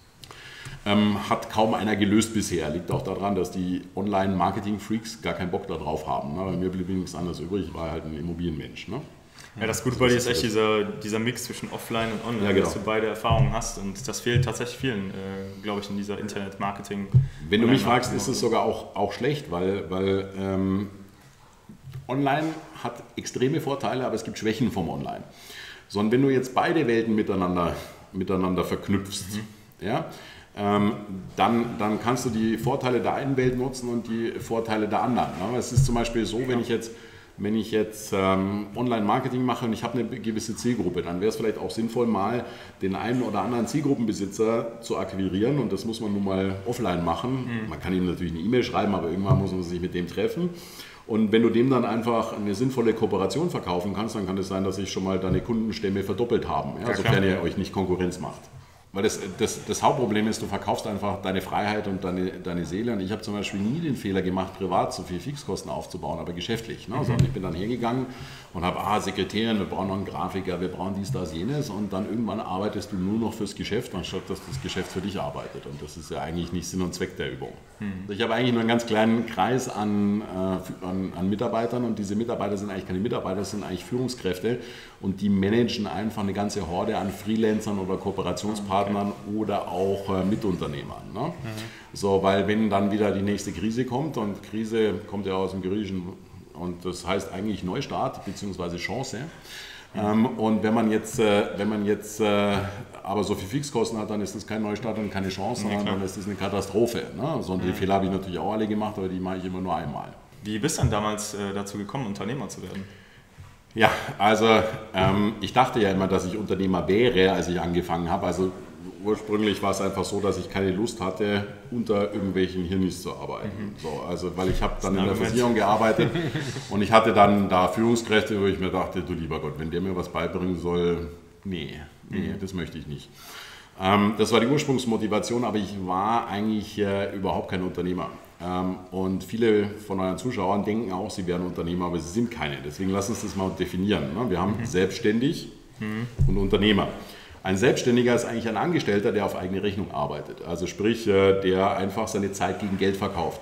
Ähm, hat kaum einer gelöst bisher. Liegt auch daran, dass die Online-Marketing-Freaks gar keinen Bock darauf haben. Ne? Bei mir blieb nichts anderes übrig, ich war halt ein Immobilienmensch. Ne? Ja, das Gute bei dir ist echt dieser, dieser Mix zwischen Offline und Online, ja, genau. dass du beide Erfahrungen hast, und das fehlt tatsächlich vielen, äh, glaube ich, in dieser Internet-Marketing. Wenn du mich fragst, ist es sogar auch, auch schlecht, weil, weil ähm, Online hat extreme Vorteile, aber es gibt Schwächen vom Online. Sondern wenn du jetzt beide Welten miteinander, miteinander verknüpfst, mhm. ja, Ähm, dann, dann kannst du die Vorteile der einen Welt nutzen und die Vorteile der anderen. Ne? Es ist zum Beispiel so, wenn ich jetzt, wenn ich jetzt ähm, Online-Marketing mache und ich habe eine gewisse Zielgruppe, dann wäre es vielleicht auch sinnvoll, mal den einen oder anderen Zielgruppenbesitzer zu akquirieren, und das muss man nun mal offline machen. Mhm. Man kann ihm natürlich eine E-Mail schreiben, aber irgendwann muss man sich mit dem treffen. Und wenn du dem dann einfach eine sinnvolle Kooperation verkaufen kannst, dann kann es sein, dass sich schon mal deine Kundenstämme verdoppelt haben, ja, ja, sofern ihr euch nicht Konkurrenz macht. Weil das, das, das Hauptproblem ist, du verkaufst einfach deine Freiheit und deine, deine Seele. Und ich habe zum Beispiel nie den Fehler gemacht, privat so viel Fixkosten aufzubauen, aber geschäftlich. Ne? Mhm. Sondern ich bin dann hergegangen und habe, ah, Sekretärin, wir brauchen noch einen Grafiker, wir brauchen dies, das, jenes. Und dann irgendwann arbeitest du nur noch fürs Geschäft, anstatt dass das Geschäft für dich arbeitet. Und das ist ja eigentlich nicht Sinn und Zweck der Übung. Mhm. Ich habe eigentlich nur einen ganz kleinen Kreis an, äh, an, an Mitarbeitern, und diese Mitarbeiter sind eigentlich keine Mitarbeiter, das sind eigentlich Führungskräfte, und die managen einfach eine ganze Horde an Freelancern oder Kooperationspartnern okay. oder auch äh, Mitunternehmern. Ne? Mhm. So, weil wenn dann wieder die nächste Krise kommt, und Krise kommt ja aus dem Griechischen, und das heißt eigentlich Neustart bzw. Chance. Mhm. Ähm, und wenn man jetzt, äh, wenn man jetzt äh, aber so viel Fixkosten hat, dann ist das kein Neustart und keine Chance, sondern ja, dann ist das eine Katastrophe. Ne? So, und die mhm. Fehler habe ich natürlich auch alle gemacht, aber die mache ich immer nur einmal. Wie bist du denn damals äh, dazu gekommen, Unternehmer zu werden? Ja, also ähm, ich dachte ja immer, dass ich Unternehmer wäre, als ich angefangen habe. Also ursprünglich war es einfach so, dass ich keine Lust hatte, unter irgendwelchen Hirnis zu arbeiten. Mhm. So, also, weil ich habe dann in der Versicherung gearbeitet und ich hatte dann da Führungskräfte, wo ich mir dachte, du lieber Gott, wenn der mir was beibringen soll, nee, nee, mhm. das möchte ich nicht. Ähm, das war die Ursprungsmotivation, aber ich war eigentlich äh, überhaupt kein Unternehmer. Ähm, und viele von euren Zuschauern denken auch, sie wären Unternehmer, aber sie sind keine. Deswegen lass uns das mal definieren. Ne? Wir haben mhm. selbstständig mhm. und Unternehmer. Ein Selbstständiger ist eigentlich ein Angestellter, der auf eigene Rechnung arbeitet. Also sprich, der einfach seine Zeit gegen Geld verkauft.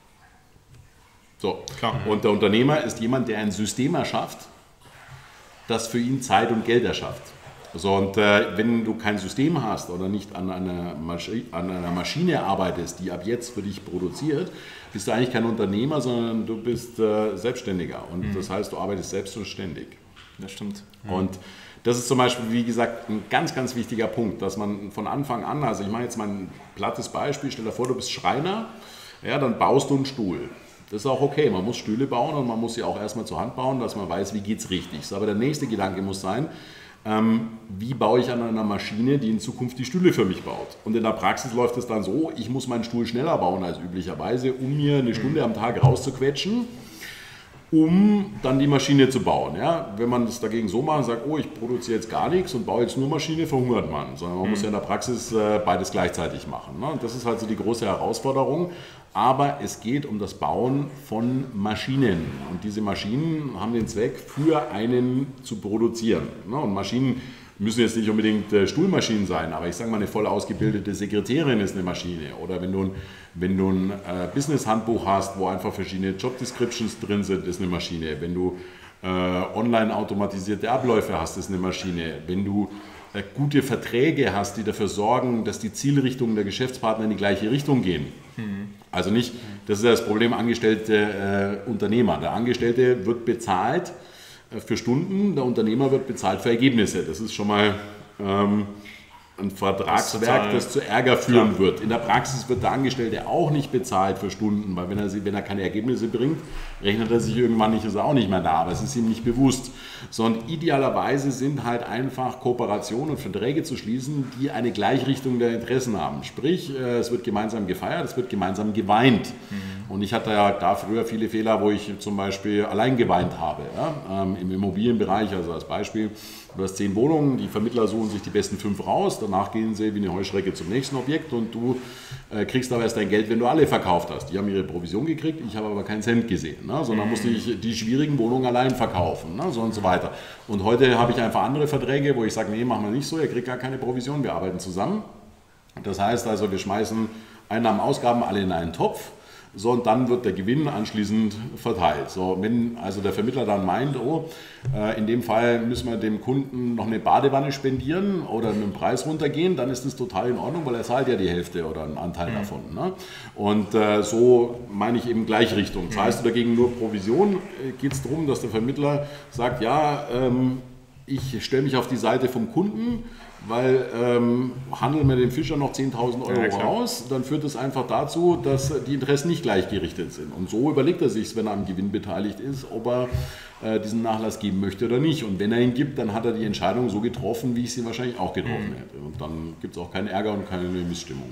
So. Klar. Und der Unternehmer ist jemand, der ein System erschafft, das für ihn Zeit und Geld erschafft. So, und äh, wenn du kein System hast oder nicht an einer, Maschi- an einer Maschine arbeitest, die ab jetzt für dich produziert, bist du eigentlich kein Unternehmer, sondern du bist äh, Selbstständiger. Und mhm. das heißt, du arbeitest selbstständig. Das stimmt. Mhm. Und das ist zum Beispiel, wie gesagt, ein ganz, ganz wichtiger Punkt, dass man von Anfang an, also ich mache jetzt mal ein plattes Beispiel, stell dir vor, du bist Schreiner, ja, dann baust du einen Stuhl. Das ist auch okay. Man muss Stühle bauen und man muss sie auch erstmal zur Hand bauen, dass man weiß, wie geht es richtig. So, aber der nächste Gedanke muss sein, ähm, wie baue ich an einer Maschine, die in Zukunft die Stühle für mich baut. Und in der Praxis läuft es dann so, ich muss meinen Stuhl schneller bauen als üblicherweise, um mir eine Stunde am Tag rauszuquetschen, um dann die Maschine zu bauen. Ja? Wenn man das dagegen so macht und sagt, oh, ich produziere jetzt gar nichts und baue jetzt nur Maschine, verhungert man. Sondern man mhm. muss ja in der Praxis äh, beides gleichzeitig machen. Ne? Und das ist halt so die große Herausforderung. Aber es geht um das Bauen von Maschinen. Und diese Maschinen haben den Zweck, für einen zu produzieren. Ne? Und Maschinen müssen jetzt nicht unbedingt äh, Stuhlmaschinen sein, aber ich sage mal, eine voll ausgebildete Sekretärin ist eine Maschine. Oder wenn du ein, wenn du ein äh, Business-Handbuch hast, wo einfach verschiedene Job-Descriptions drin sind, ist eine Maschine. Wenn du äh, online automatisierte Abläufe hast, ist eine Maschine. Wenn du äh, gute Verträge hast, die dafür sorgen, dass die Zielrichtungen der Geschäftspartner in die gleiche Richtung gehen. Mhm. Also nicht, das ist ja das Problem, angestellte äh, Unternehmer. Der Angestellte wird bezahlt für Stunden, der Unternehmer wird bezahlt für Ergebnisse. Das ist schon mal ähm, ein Vertragswerk, das, das zu Ärger führen klar. wird. In der Praxis wird der Angestellte auch nicht bezahlt für Stunden, weil wenn er, wenn er keine Ergebnisse bringt, rechnet er sich irgendwann nicht, ist er auch nicht mehr da, aber es ist ihm nicht bewusst. Sondern idealerweise sind halt einfach Kooperationen und Verträge zu schließen, die eine Gleichrichtung der Interessen haben. Sprich, es wird gemeinsam gefeiert, es wird gemeinsam geweint. Mhm. Und ich hatte ja da früher viele Fehler, wo ich zum Beispiel allein geweint habe. Ja? Ähm, Im Immobilienbereich, also als Beispiel, du hast zehn Wohnungen, die Vermittler suchen sich die besten fünf raus, danach gehen sie wie eine Heuschrecke zum nächsten Objekt und du äh, kriegst aber erst dein Geld, wenn du alle verkauft hast. Die haben ihre Provision gekriegt, ich habe aber keinen Cent gesehen, ne? Sondern mhm. musste ich die schwierigen Wohnungen allein verkaufen, ne? So und so weiter. Und heute habe ich einfach andere Verträge, wo ich sage, nee, machen wir nicht so, ihr kriegt gar keine Provision, wir arbeiten zusammen. Das heißt also, wir schmeißen Einnahmen, Ausgaben alle in einen Topf. So, und dann wird der Gewinn anschließend verteilt. So, wenn also der Vermittler dann meint, oh, äh, in dem Fall müssen wir dem Kunden noch eine Badewanne spendieren oder mit dem Preis runtergehen, dann ist das total in Ordnung, weil er zahlt ja die Hälfte oder einen Anteil mhm. davon. Ne? Und äh, so meine ich eben Gleichrichtung. Zahlst du dagegen nur Provision, äh, geht es darum, dass der Vermittler sagt, ja, ähm, ich stelle mich auf die Seite vom Kunden, weil ähm, handeln wir den Fischer noch zehntausend Euro ja, raus, dann führt das einfach dazu, dass die Interessen nicht gleichgerichtet sind. Und so überlegt er sich, wenn er am Gewinn beteiligt ist, ob er äh, diesen Nachlass geben möchte oder nicht. Und wenn er ihn gibt, dann hat er die Entscheidung so getroffen, wie ich sie wahrscheinlich auch getroffen mhm. hätte. Und dann gibt es auch keinen Ärger und keine Missstimmung.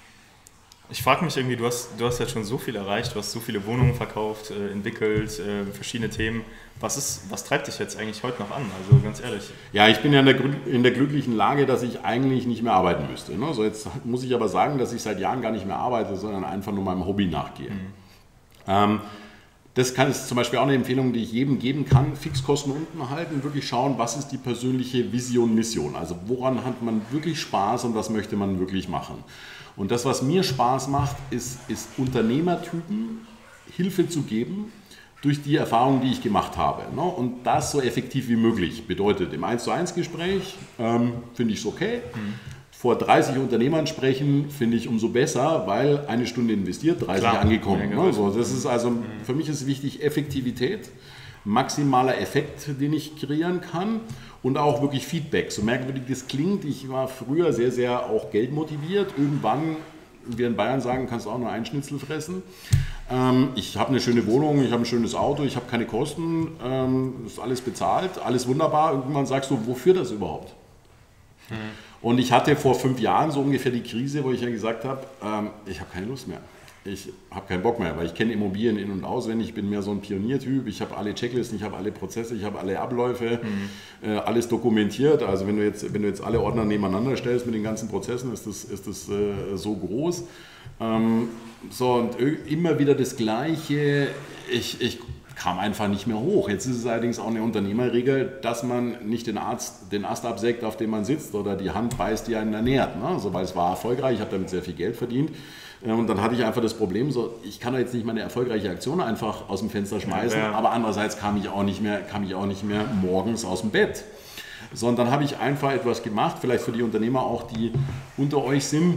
Ich frage mich irgendwie, du hast, du hast ja schon so viel erreicht, du hast so viele Wohnungen verkauft, äh, entwickelt, äh, verschiedene Themen. Was, ist, was treibt dich jetzt eigentlich heute noch an? Also ganz ehrlich. Ja, ich bin ja in der, in der glücklichen Lage, dass ich eigentlich nicht mehr arbeiten müsste. Ne? So, jetzt muss ich aber sagen, dass ich seit Jahren gar nicht mehr arbeite, sondern einfach nur meinem Hobby nachgehe. Mhm. Ähm, das kann, ist zum Beispiel auch eine Empfehlung, die ich jedem geben kann. Fixkosten unten halten, wirklich schauen, was ist die persönliche Vision, Mission. Also woran hat man wirklich Spaß und was möchte man wirklich machen. Und das, was mir Spaß macht, ist, ist Unternehmertypen Hilfe zu geben, durch die Erfahrungen, die ich gemacht habe. Ne? Und das so effektiv wie möglich. Bedeutet, im eins zu eins Gespräch ähm, finde ich es okay. Mhm. Vor dreißig Unternehmern sprechen finde ich umso besser, weil eine Stunde investiert, dreißig Klar. angekommen. Ne? So, das ist also, mhm. für mich ist wichtig Effektivität, maximaler Effekt, den ich kreieren kann und auch wirklich Feedback. So merkwürdig das klingt, ich war früher sehr, sehr auch geldmotiviert. Irgendwann, wir in Bayern sagen, kannst du auch nur einen Schnitzel fressen. Ähm, ich habe eine schöne Wohnung, ich habe ein schönes Auto, ich habe keine Kosten, ähm, ist alles bezahlt, alles wunderbar. Irgendwann sagst du, wofür das überhaupt? Mhm. Und ich hatte vor fünf Jahren so ungefähr die Krise, wo ich ja gesagt habe, ähm, ich habe keine Lust mehr. Ich habe keinen Bock mehr, weil ich kenne Immobilien in- und auswendig, ich bin mehr so ein Pioniertyp, ich habe alle Checklisten, ich habe alle Prozesse, ich habe alle Abläufe, mhm. äh, alles dokumentiert. Also wenn du, jetzt, wenn du jetzt alle Ordner nebeneinander stellst mit den ganzen Prozessen, ist das, ist das äh, so groß. Ähm, so und immer wieder das Gleiche, ich, ich kam einfach nicht mehr hoch. Jetzt ist es allerdings auch eine Unternehmerregel, dass man nicht den, Arzt, den Ast absägt, auf dem man sitzt oder die Hand beißt, die einen ernährt. Ne? Also, weil es war erfolgreich, ich habe damit sehr viel Geld verdient. Und dann hatte ich einfach das Problem, so, ich kann jetzt nicht meine erfolgreiche Aktion einfach aus dem Fenster schmeißen, ja, ja. aber andererseits kam ich, auch nicht mehr, kam ich auch nicht mehr morgens aus dem Bett. Sondern dann habe ich einfach etwas gemacht, vielleicht für die Unternehmer auch, die unter euch sind,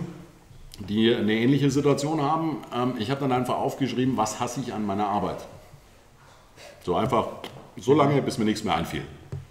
die eine ähnliche Situation haben. Ich habe dann einfach aufgeschrieben, was hasse ich an meiner Arbeit. So einfach so lange, bis mir nichts mehr einfiel.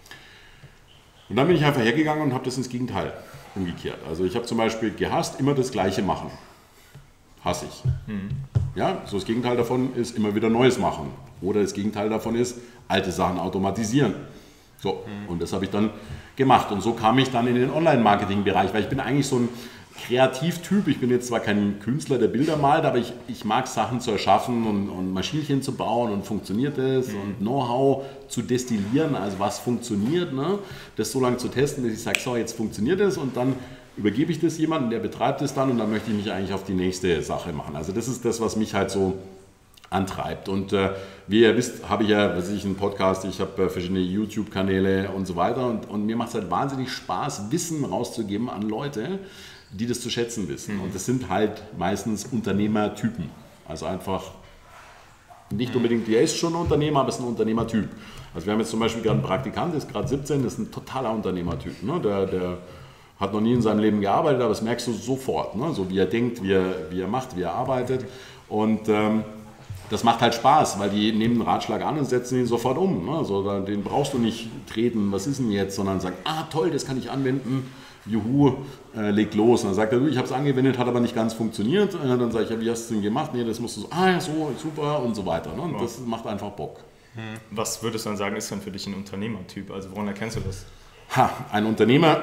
Und dann bin ich einfach hergegangen und habe das ins Gegenteil umgekehrt. Also ich habe zum Beispiel gehasst, immer das Gleiche machen. Hasse ich. Mhm. Ja, so das Gegenteil davon ist immer wieder Neues machen. Oder das Gegenteil davon ist, alte Sachen automatisieren. So, mhm. und das habe ich dann gemacht. Und so kam ich dann in den Online-Marketing-Bereich, weil ich bin eigentlich so ein Kreativtyp. Ich bin jetzt zwar kein Künstler, der Bilder malt, aber ich, ich mag Sachen zu erschaffen und, und Maschinchen zu bauen und funktioniert es mhm. und Know-how zu destillieren, also was funktioniert, ne? Das so lange zu testen, bis ich sage, so jetzt funktioniert es und dann übergebe ich das jemandem, der betreibt es dann und dann möchte ich mich eigentlich auf die nächste Sache machen. Also das ist das, was mich halt so antreibt. Und äh, wie ihr wisst, habe ich ja, was ich, einen Podcast, ich habe äh, verschiedene YouTube-Kanäle und so weiter und, und mir macht es halt wahnsinnig Spaß, Wissen rauszugeben an Leute, die das zu schätzen wissen. Mhm. Und das sind halt meistens Unternehmertypen. Also einfach nicht unbedingt, der ist schon ein Unternehmer, aber es ist ein Unternehmertyp. Also wir haben jetzt zum Beispiel gerade einen Praktikant, der ist gerade siebzehn, das ist ein totaler Unternehmertyp. Ne? Der, der hat noch nie in seinem Leben gearbeitet, aber das merkst du sofort, ne? So wie er denkt, wie er, wie er macht, wie er arbeitet. Und ähm, das macht halt Spaß, weil die nehmen einen Ratschlag an und setzen ihn sofort um. Ne? So, den brauchst du nicht treten, was ist denn jetzt, sondern sagen, ah toll, das kann ich anwenden, juhu, äh, legt los. Und dann sagt er, du, ich habe es angewendet, hat aber nicht ganz funktioniert. Äh, dann sage ich, ja, wie hast du denn gemacht? Nee, das musst du so, ah ja, so, super und so weiter. Ne? Und wow. Das macht einfach Bock. Was würdest du dann sagen, ist dann für dich ein Unternehmertyp? Also woran erkennst du das? Ha, ein Unternehmer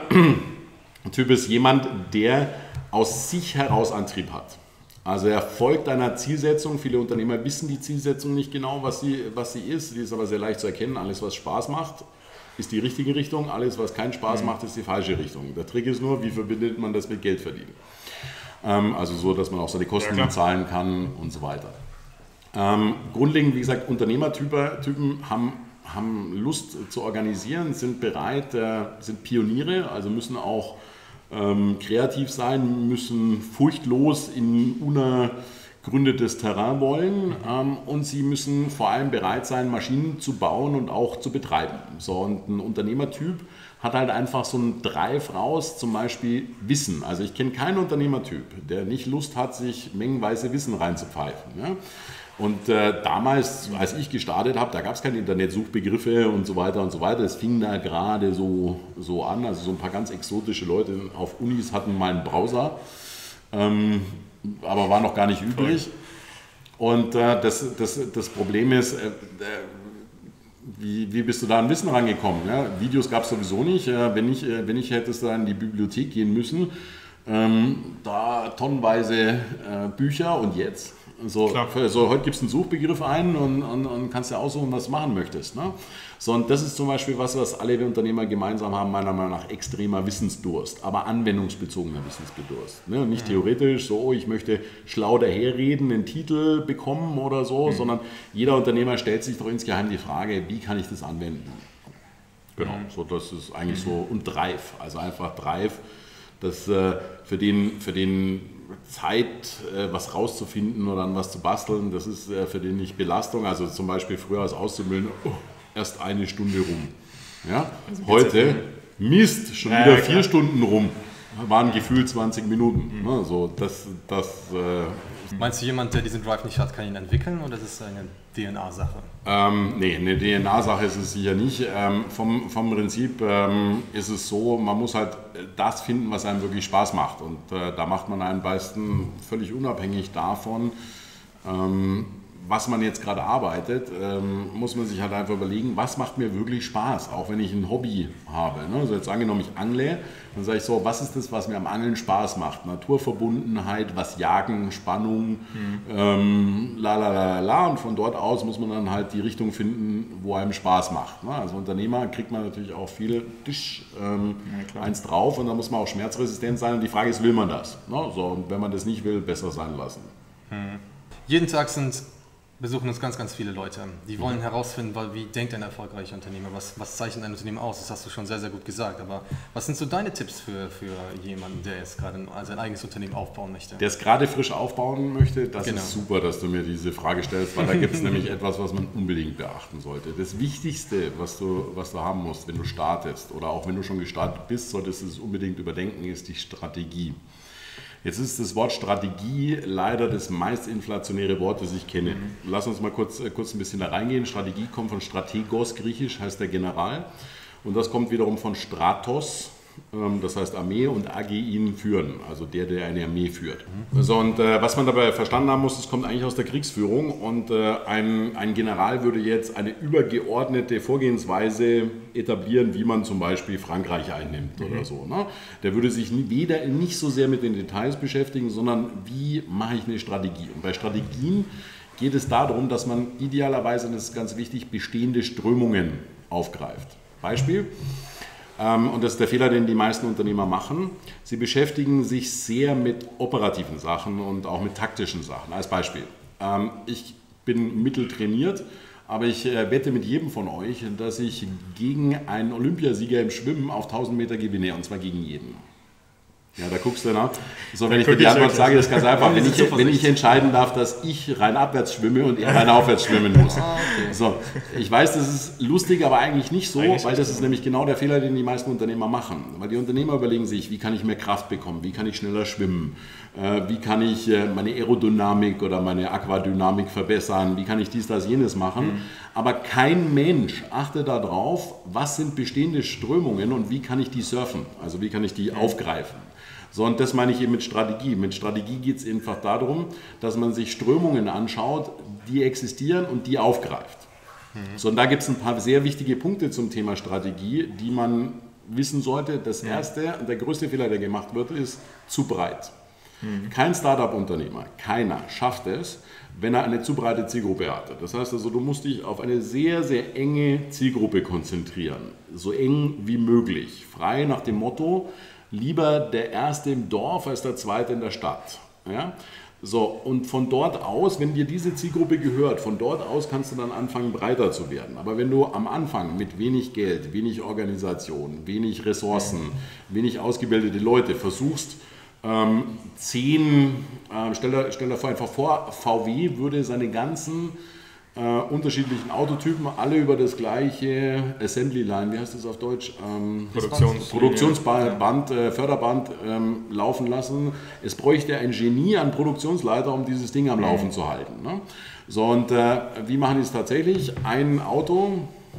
Typ ist jemand, der aus sich heraus Antrieb hat. Also er folgt einer Zielsetzung. Viele Unternehmer wissen die Zielsetzung nicht genau, was sie, was sie ist. Die ist aber sehr leicht zu erkennen. Alles, was Spaß macht, ist die richtige Richtung. Alles, was keinen Spaß mhm. macht, ist die falsche Richtung. Der Trick ist nur, wie verbindet man das mit Geld verdienen. Ähm, also so, dass man auch seine Kosten ja, zahlen kann und so weiter. Ähm, grundlegend, wie gesagt, Unternehmertypen haben haben Lust zu organisieren, sind bereit, äh, sind Pioniere, also müssen auch ähm, kreativ sein, müssen furchtlos in unergründetes Terrain wollen ähm, und sie müssen vor allem bereit sein, Maschinen zu bauen und auch zu betreiben. So, und ein Unternehmertyp hat halt einfach so einen Drive raus, zum Beispiel Wissen. Also ich kenne keinen Unternehmertyp, der nicht Lust hat, sich mengenweise Wissen reinzupfeifen. Ja? Und äh, damals, als ich gestartet habe, da gab es keine Internetsuchbegriffe und so weiter und so weiter. Es fing da gerade so, so an. Also so ein paar ganz exotische Leute auf Unis hatten mal einen Browser, ähm, aber war noch gar nicht üblich. Und äh, das, das, das Problem ist, äh, wie, wie bist du da an Wissen rangekommen? Ja? Videos gab es sowieso nicht. Äh, wenn ich, äh, wenn ich hättest du in die Bibliothek gehen müssen, ähm, da tonnenweise äh, Bücher und jetzt. So, so, heute gibst du einen Suchbegriff ein und, und, und kannst dir aussuchen, was du machen möchtest. Ne? So, und das ist zum Beispiel was, was alle Unternehmer gemeinsam haben, meiner Meinung nach extremer Wissensdurst, aber anwendungsbezogener Wissensdurst. Ne? Nicht ja. theoretisch so, oh, ich möchte schlau daherreden, einen Titel bekommen oder so, mhm. sondern jeder Unternehmer stellt sich doch insgeheim die Frage, wie kann ich das anwenden? Genau, mhm. so, das ist eigentlich mhm. so, und Drive, also einfach Drive, das äh, für den, für den Zeit, äh, was rauszufinden oder an was zu basteln, das ist äh, für den nicht Belastung. Also zum Beispiel früher als Auszubildender, oh, erst eine Stunde rum. Ja? Also heute, Mist, schon ja, wieder ja, vier Stunden rum. Waren gefühlt zwanzig Minuten. Mhm. Ne? So, das, das, äh, Meinst du, jemand, der diesen Drive nicht hat, kann ihn entwickeln oder ist das eine D N A-Sache? Ähm, nee, eine D N A-Sache ist es sicher nicht. Ähm, vom, vom Prinzip ähm, ist es so, man muss halt das finden, was einem wirklich Spaß macht. Und äh, da macht man am besten völlig unabhängig davon, ähm, was man jetzt gerade arbeitet, ähm, muss man sich halt einfach überlegen, was macht mir wirklich Spaß, auch wenn ich ein Hobby habe. Ne? Also jetzt angenommen, ich angle, dann sage ich so, was ist das, was mir am Angeln Spaß macht? Naturverbundenheit, was Jagen, Spannung, mhm. ähm, la la la la. Und von dort aus muss man dann halt die Richtung finden, wo einem Spaß macht. Ne? Also Unternehmer kriegt man natürlich auch viel Tisch, ähm, ja, eins drauf und da muss man auch schmerzresistent sein. Und die Frage ist, will man das? Ne? So, und wenn man das nicht will, besser sein lassen. Mhm. Jeden Tag sind besuchen uns ganz, ganz viele Leute. Die wollen mhm. herausfinden, wie denkt ein erfolgreicher Unternehmer, was, was zeichnet ein Unternehmen aus? Das hast du schon sehr, sehr gut gesagt. Aber was sind so deine Tipps für, für jemanden, der jetzt gerade sein eigenes Unternehmen aufbauen möchte? Der es gerade frisch aufbauen möchte, das genau. ist super, dass du mir diese Frage stellst, weil da gibt es nämlich etwas, was man unbedingt beachten sollte. Das Wichtigste, was du, was du haben musst, wenn du startest oder auch wenn du schon gestartet bist, solltest du es unbedingt überdenken, ist die Strategie. Jetzt ist das Wort Strategie leider das meist inflationäre Wort, das ich kenne. Mhm. Lass uns mal kurz, kurz ein bisschen da reingehen. Strategie kommt von Strategos, griechisch heißt der General. Und das kommt wiederum von Stratos, das heißt Armee, und Agein führen, also der, der eine Armee führt. Mhm. So, und äh, was man dabei verstanden haben muss, das kommt eigentlich aus der Kriegsführung, und äh, ein, ein General würde jetzt eine übergeordnete Vorgehensweise etablieren, wie man zum Beispiel Frankreich einnimmt mhm. oder so. Ne? Der würde sich weder nicht so sehr mit den Details beschäftigen, sondern wie mache ich eine Strategie. Und bei Strategien geht es darum, dass man idealerweise, und das ist ganz wichtig, bestehende Strömungen aufgreift. Beispiel. Und das ist der Fehler, den die meisten Unternehmer machen. Sie beschäftigen sich sehr mit operativen Sachen und auch mit taktischen Sachen. Als Beispiel, ich bin mitteltrainiert, aber ich wette mit jedem von euch, dass ich gegen einen Olympiasieger im Schwimmen auf tausend Meter gewinne, und zwar gegen jeden. Ja, da guckst du nach. So, wenn ich dir die Antwort sage, das ist ganz einfach. Wenn ich, wenn ich entscheiden darf, dass ich rein abwärts schwimme und er rein aufwärts schwimmen muss. Ah, okay. So, ich weiß, das ist lustig, aber eigentlich nicht so, eigentlich weil das ist nämlich genau der Fehler, den die meisten Unternehmer machen. Weil die Unternehmer überlegen sich, wie kann ich mehr Kraft bekommen, wie kann ich schneller schwimmen, äh, wie kann ich äh, meine Aerodynamik oder meine Aquadynamik verbessern, wie kann ich dies, das, jenes machen. Mhm. Aber kein Mensch achtet darauf, was sind bestehende Strömungen und wie kann ich die surfen, also wie kann ich die mhm. aufgreifen. So, und das meine ich eben mit Strategie. Mit Strategie geht es einfach darum, dass man sich Strömungen anschaut, die existieren und die aufgreift. Mhm. So, und da gibt es ein paar sehr wichtige Punkte zum Thema Strategie, die man wissen sollte. Das erste und der größte Fehler, der gemacht wird, ist zu breit. Mhm. Kein Startup-Unternehmer, keiner schafft es, wenn er eine zu breite Zielgruppe hat. Das heißt also, du musst dich auf eine sehr, sehr enge Zielgruppe konzentrieren. So eng wie möglich. Frei nach dem Motto, lieber der Erste im Dorf als der Zweite in der Stadt. Ja? So, und von dort aus, wenn dir diese Zielgruppe gehört, von dort aus kannst du dann anfangen, breiter zu werden. Aber wenn du am Anfang mit wenig Geld, wenig Organisation, wenig Ressourcen, wenig ausgebildete Leute versuchst, ähm, zehn, äh, stell, dir, stell dir vor, einfach vor, V W würde seine ganzen Äh, unterschiedlichen Autotypen, alle über das gleiche Assembly Line, wie heißt das auf Deutsch? Ähm, Produktions Produktionsband, äh, Förderband ähm, laufen lassen. Es bräuchte ein Genie an Produktionsleiter, um dieses Ding am Laufen mhm. zu halten. Ne? So, und äh, wie machen die es tatsächlich? Ein Auto,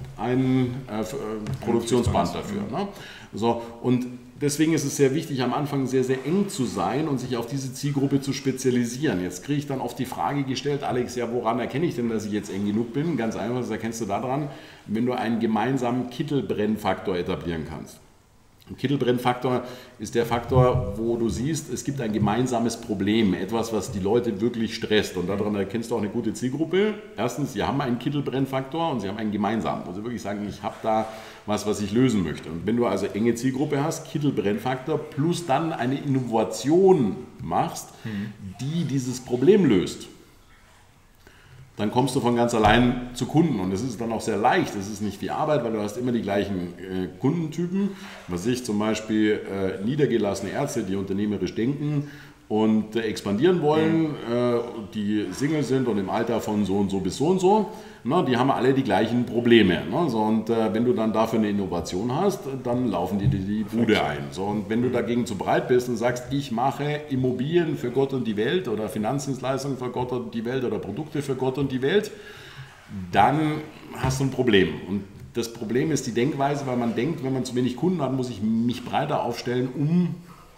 ein äh, Produktionsband dafür. Ne? So, und deswegen ist es sehr wichtig, am Anfang sehr, sehr eng zu sein und sich auf diese Zielgruppe zu spezialisieren. Jetzt kriege ich dann oft die Frage gestellt, Alex, ja, woran erkenne ich denn, dass ich jetzt eng genug bin? Ganz einfach, das erkennst du daran, wenn du einen gemeinsamen Kittelbrennfaktor etablieren kannst. Ein Kittelbrennfaktor ist der Faktor, wo du siehst, es gibt ein gemeinsames Problem, etwas, was die Leute wirklich stresst. Und daran erkennst du auch eine gute Zielgruppe. Erstens, sie haben einen Kittelbrennfaktor und sie haben einen gemeinsamen. Also wirklich sagen, ich habe da was, was ich lösen möchte. Und wenn du also enge Zielgruppe hast, Kittelbrennfaktor, plus dann eine Innovation machst, die dieses Problem löst, dann kommst du von ganz allein zu Kunden, und das ist dann auch sehr leicht. Das ist nicht viel Arbeit, weil du hast immer die gleichen äh, Kundentypen. Was ich zum Beispiel äh, niedergelassene Ärzte, die unternehmerisch denken und äh, expandieren wollen, äh, die Single sind und im Alter von so und so bis so und so, ne, die haben alle die gleichen Probleme. Ne, so, und äh, wenn du dann dafür eine Innovation hast, dann laufen die die, die Bude ein. So, und wenn du dagegen zu breit bist und sagst, ich mache Immobilien für Gott und die Welt oder Finanzdienstleistungen für Gott und die Welt oder Produkte für Gott und die Welt, dann hast du ein Problem. Und das Problem ist die Denkweise, weil man denkt, wenn man zu wenig Kunden hat, muss ich mich breiter aufstellen, um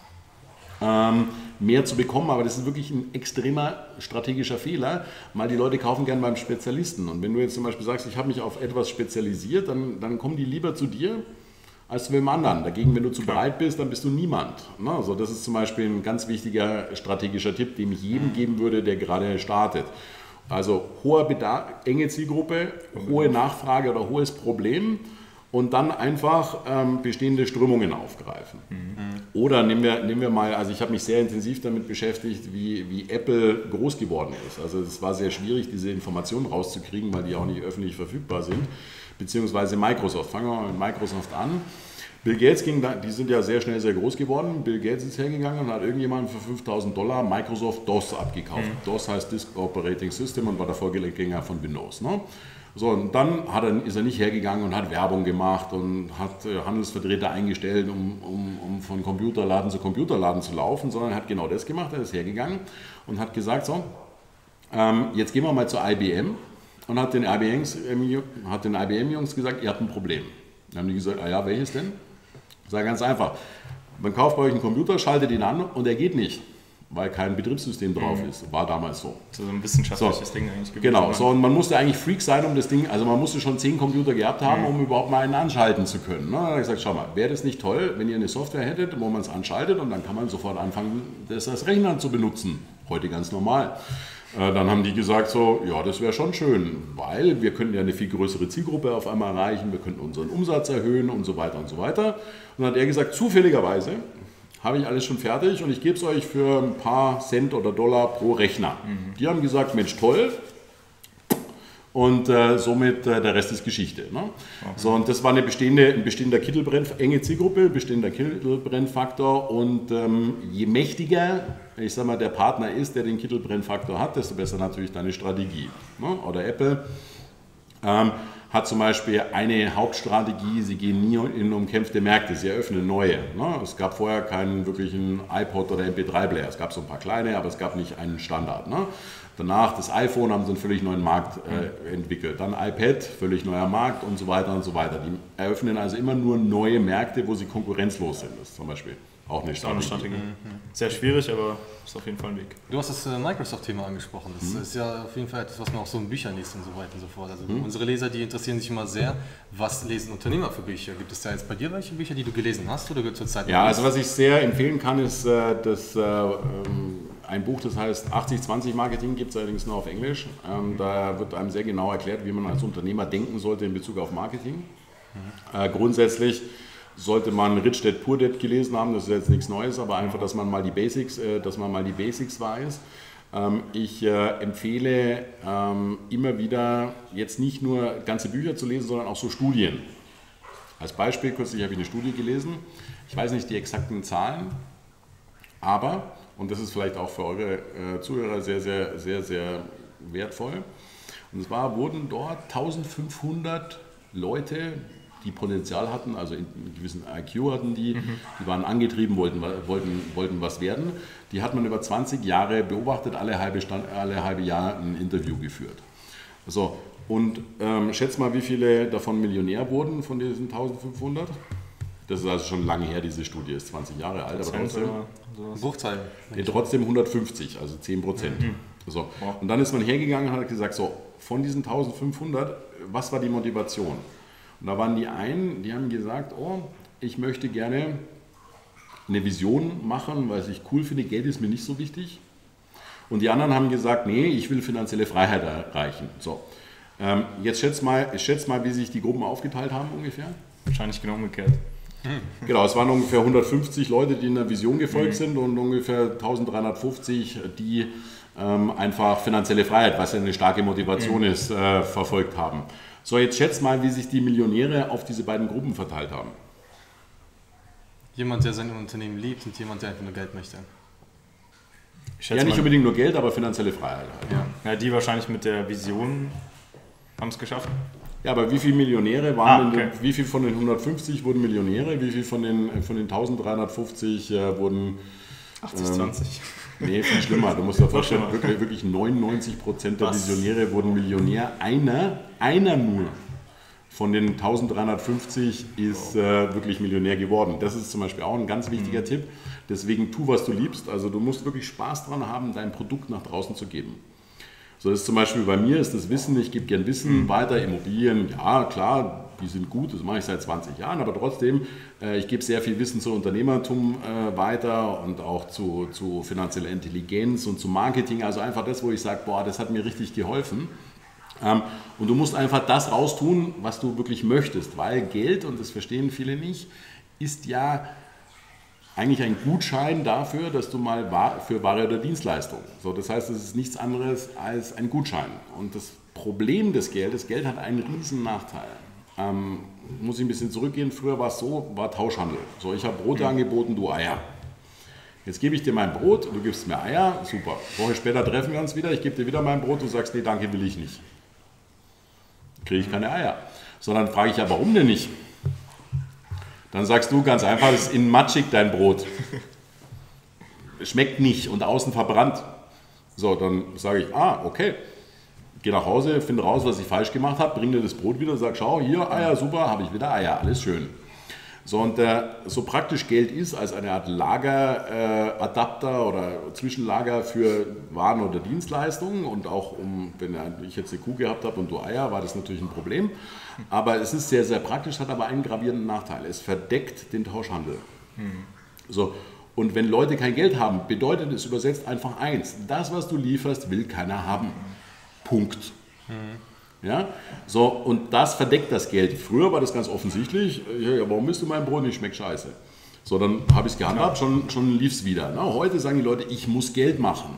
ähm, mehr zu bekommen, aber das ist wirklich ein extremer strategischer Fehler, weil die Leute kaufen gern beim Spezialisten. Und wenn du jetzt zum Beispiel sagst, ich habe mich auf etwas spezialisiert, dann, dann kommen die lieber zu dir als zu dem anderen. Dagegen, wenn du zu breit bist, dann bist du niemand. Also das ist zum Beispiel ein ganz wichtiger strategischer Tipp, den ich jedem geben würde, der gerade startet. Also hoher Bedarf, enge Zielgruppe, hohe Nachfrage oder hohes Problem. Und dann einfach ähm, bestehende Strömungen aufgreifen. Mhm. Oder nehmen wir, nehmen wir mal, also ich habe mich sehr intensiv damit beschäftigt, wie, wie Apple groß geworden ist. Also es war sehr schwierig, diese Informationen rauszukriegen, weil die auch nicht öffentlich verfügbar sind. Beziehungsweise Microsoft. Fangen wir mal mit Microsoft an. Bill Gates ging da, die sind ja sehr schnell sehr groß geworden. Bill Gates ist hergegangen und hat irgendjemanden für fünftausend Dollar Microsoft DOS abgekauft. Mhm. DOS heißt Disk Operating System und war der Vorgänger von Windows. Ne? So, und dann hat er, ist er nicht hergegangen und hat Werbung gemacht und hat äh, Handelsvertreter eingestellt, um, um, um von Computerladen zu Computerladen zu laufen, sondern er hat genau das gemacht. Er ist hergegangen und hat gesagt, so, ähm, jetzt gehen wir mal zu I B M, und hat den I B M-Jungs gesagt, ihr habt ein Problem. Dann haben die gesagt, ah ja, welches denn? Ich sage ganz einfach, man kauft bei euch einen Computer, schaltet ihn an und er geht nicht, weil kein Betriebssystem drauf Mhm. ist. War damals so. So ein wissenschaftliches So, Ding eigentlich gewesen. Genau, ne? so, und man musste eigentlich Freak sein, um das Ding, also man musste schon zehn Computer gehabt haben, um überhaupt mal einen anschalten zu können. Ne? Da habe ich gesagt, schau mal, wäre das nicht toll, wenn ihr eine Software hättet, wo man es anschaltet und dann kann man sofort anfangen, das als Rechner zu benutzen. Heute ganz normal. Äh, Dann haben die gesagt so, ja, das wäre schon schön, weil wir könnten ja eine viel größere Zielgruppe auf einmal erreichen, wir könnten unseren Umsatz erhöhen und so weiter und so weiter. Und dann hat er gesagt, zufälligerweise habe ich alles schon fertig und ich gebe es euch für ein paar Cent oder Dollar pro Rechner. Die haben gesagt, Mensch, toll. Und äh, somit äh, der Rest ist Geschichte. Ne? So, und das war eine bestehende, ein bestehender Kittelbrenn, enge Zielgruppe, bestehender Kittelbrennfaktor. Und ähm, je mächtiger, ich sag mal, der Partner ist, der den Kittelbrennfaktor hat, desto besser natürlich deine Strategie. Ne? Oder Apple ähm, hat zum Beispiel eine Hauptstrategie, sie gehen nie in umkämpfte Märkte, sie eröffnen neue. Ne? Es gab vorher keinen wirklichen iPod oder M P drei Player, es gab so ein paar kleine, aber es gab nicht einen Standard. Ne? Danach das iPhone, haben sie einen völlig neuen Markt äh, entwickelt. Dann iPad, völlig neuer Markt und so weiter und so weiter. Die eröffnen also immer nur neue Märkte, wo sie konkurrenzlos sind. Das ist zum Beispiel auch eine Ist auch eine Strategie. Strategie. Sehr schwierig, aber ist auf jeden Fall ein Weg. Du hast das äh, Microsoft-Thema angesprochen. Das Mhm. ist ja auf jeden Fall etwas, was man auch so in Büchern liest und so weiter und so fort. Also unsere Leser, die interessieren sich immer sehr, was lesen Unternehmer für Bücher? Gibt es da jetzt bei dir welche Bücher, die du gelesen hast oder zur Zeit? Ja, also was ich sehr empfehlen kann, ist äh, das, äh, ähm, ein Buch, das heißt achtzig zwanzig Marketing, gibt es allerdings nur auf Englisch. Ähm, da wird einem sehr genau erklärt, wie man als Unternehmer denken sollte in Bezug auf Marketing. Äh, grundsätzlich sollte man Rich Dad Poor Dad gelesen haben, das ist jetzt nichts Neues, aber einfach, dass man mal die Basics, äh, dass man mal die Basics weiß. Ähm, ich äh, empfehle ähm, immer wieder, jetzt nicht nur ganze Bücher zu lesen, sondern auch so Studien. Als Beispiel, kürzlich habe ich eine Studie gelesen, ich weiß nicht die exakten Zahlen, aber, und das ist vielleicht auch für eure äh, Zuhörer sehr, sehr, sehr, sehr wertvoll, und zwar wurden dort eintausendfünfhundert Leute, die Potenzial hatten, also einen gewissen I Q hatten die, die waren angetrieben, wollten, wollten, wollten was werden, die hat man über zwanzig Jahre beobachtet, alle halbe, Stand, alle halbe Jahr ein Interview geführt. So, und ähm, schätzt mal, wie viele davon Millionär wurden von diesen eintausendfünfhundert? Das ist also schon lange her, diese Studie ist zwanzig Jahre alt, aber trotzdem, Bruchteil. nee, trotzdem hundertfünfzig, also zehn Prozent. Mhm. So. Und dann ist man hergegangen und hat gesagt, so, von diesen eintausendfünfhundert, was war die Motivation? Und da waren die einen, die haben gesagt, oh, ich möchte gerne eine Vision machen, weil ich cool finde, Geld ist mir nicht so wichtig. Und die anderen haben gesagt, nee, ich will finanzielle Freiheit erreichen. So. Ähm, jetzt schätzt mal, schätzt mal, wie sich die Gruppen aufgeteilt haben ungefähr. Wahrscheinlich genau umgekehrt. Genau, es waren ungefähr hundertfünfzig Leute, die einer Vision gefolgt mhm. sind und ungefähr eintausenddreihundertfünfzig, die ähm, einfach finanzielle Freiheit, was ja eine starke Motivation mhm. ist, äh, verfolgt haben. So, jetzt schätzt mal, wie sich die Millionäre auf diese beiden Gruppen verteilt haben. Jemand, der sein Unternehmen liebt und jemand, der einfach nur Geld möchte. Ich Ja, schätze nicht mal, unbedingt nur Geld, aber finanzielle Freiheit. Halt. Ja. ja, die wahrscheinlich mit der Vision haben es geschafft. Ja, aber wie viele Millionäre waren Ah, okay. denn, wie viel von den hundertfünfzig wurden Millionäre, wie viel von den, von den eintausenddreihundertfünfzig äh, wurden... achtzig ähm, zwanzig. Nee, viel schlimmer. Du musst dir vorstellen, schlimmer. wirklich, wirklich neunundneunzig Prozent der Was? Visionäre wurden Millionär. Einer, einer nur von den eintausenddreihundertfünfzig ist äh, wirklich Millionär geworden. Das ist zum Beispiel auch ein ganz wichtiger mhm. Tipp. Deswegen tu, was du liebst. Also du musst wirklich Spaß dran haben, dein Produkt nach draußen zu geben. So ist zum Beispiel bei mir ist das Wissen, ich gebe gern Wissen mhm. weiter, Immobilien, ja klar, die sind gut, das mache ich seit zwanzig Jahren, aber trotzdem, äh, ich gebe sehr viel Wissen zu Unternehmertum äh, weiter und auch zu, zu finanzieller Intelligenz und zu Marketing, also einfach das, wo ich sage, boah, das hat mir richtig geholfen. Ähm, und du musst einfach das raustun, was du wirklich möchtest, weil Geld, und das verstehen viele nicht, ist ja eigentlich ein Gutschein dafür, dass du mal für Ware oder Dienstleistung. So, das heißt, es ist nichts anderes als ein Gutschein. Und das Problem des Geldes, Geld hat einen riesen Nachteil. Ähm, muss ich ein bisschen zurückgehen, früher war es so, war Tauschhandel. So, ich habe Brote mhm. angeboten, du Eier. Jetzt gebe ich dir mein Brot, du gibst mir Eier, super. Eine Woche später treffen wir uns wieder, ich gebe dir wieder mein Brot, du sagst, nee, danke, will ich nicht. Kriege ich keine Eier. Sondern frage ich ja, warum denn nicht? Dann sagst du ganz einfach, es ist innen matschig dein Brot. Schmeckt nicht und außen verbrannt. So, dann sage ich, ah, okay. Geh nach Hause, finde raus, was ich falsch gemacht habe, bring dir das Brot wieder, sag, schau, hier Eier, super, habe ich wieder Eier, alles schön. So, und der, so praktisch Geld ist als eine Art Lageradapter äh, oder Zwischenlager für Waren oder Dienstleistungen und auch um, wenn ich jetzt eine Kuh gehabt habe und du Eier, war das natürlich ein Problem. Aber es ist sehr, sehr praktisch, hat aber einen gravierenden Nachteil. Es verdeckt den Tauschhandel. Mhm. So, und wenn Leute kein Geld haben, bedeutet es übersetzt einfach eins. Das, was du lieferst, will keiner haben. Punkt. Mhm. Ja? So, und das verdeckt das Geld. Früher war das ganz offensichtlich, ja, warum isst du mein Brot nicht, schmeckt scheiße. So, dann habe ich es gehandhabt, schon, schon lief es wieder. Na, heute sagen die Leute, ich muss Geld machen.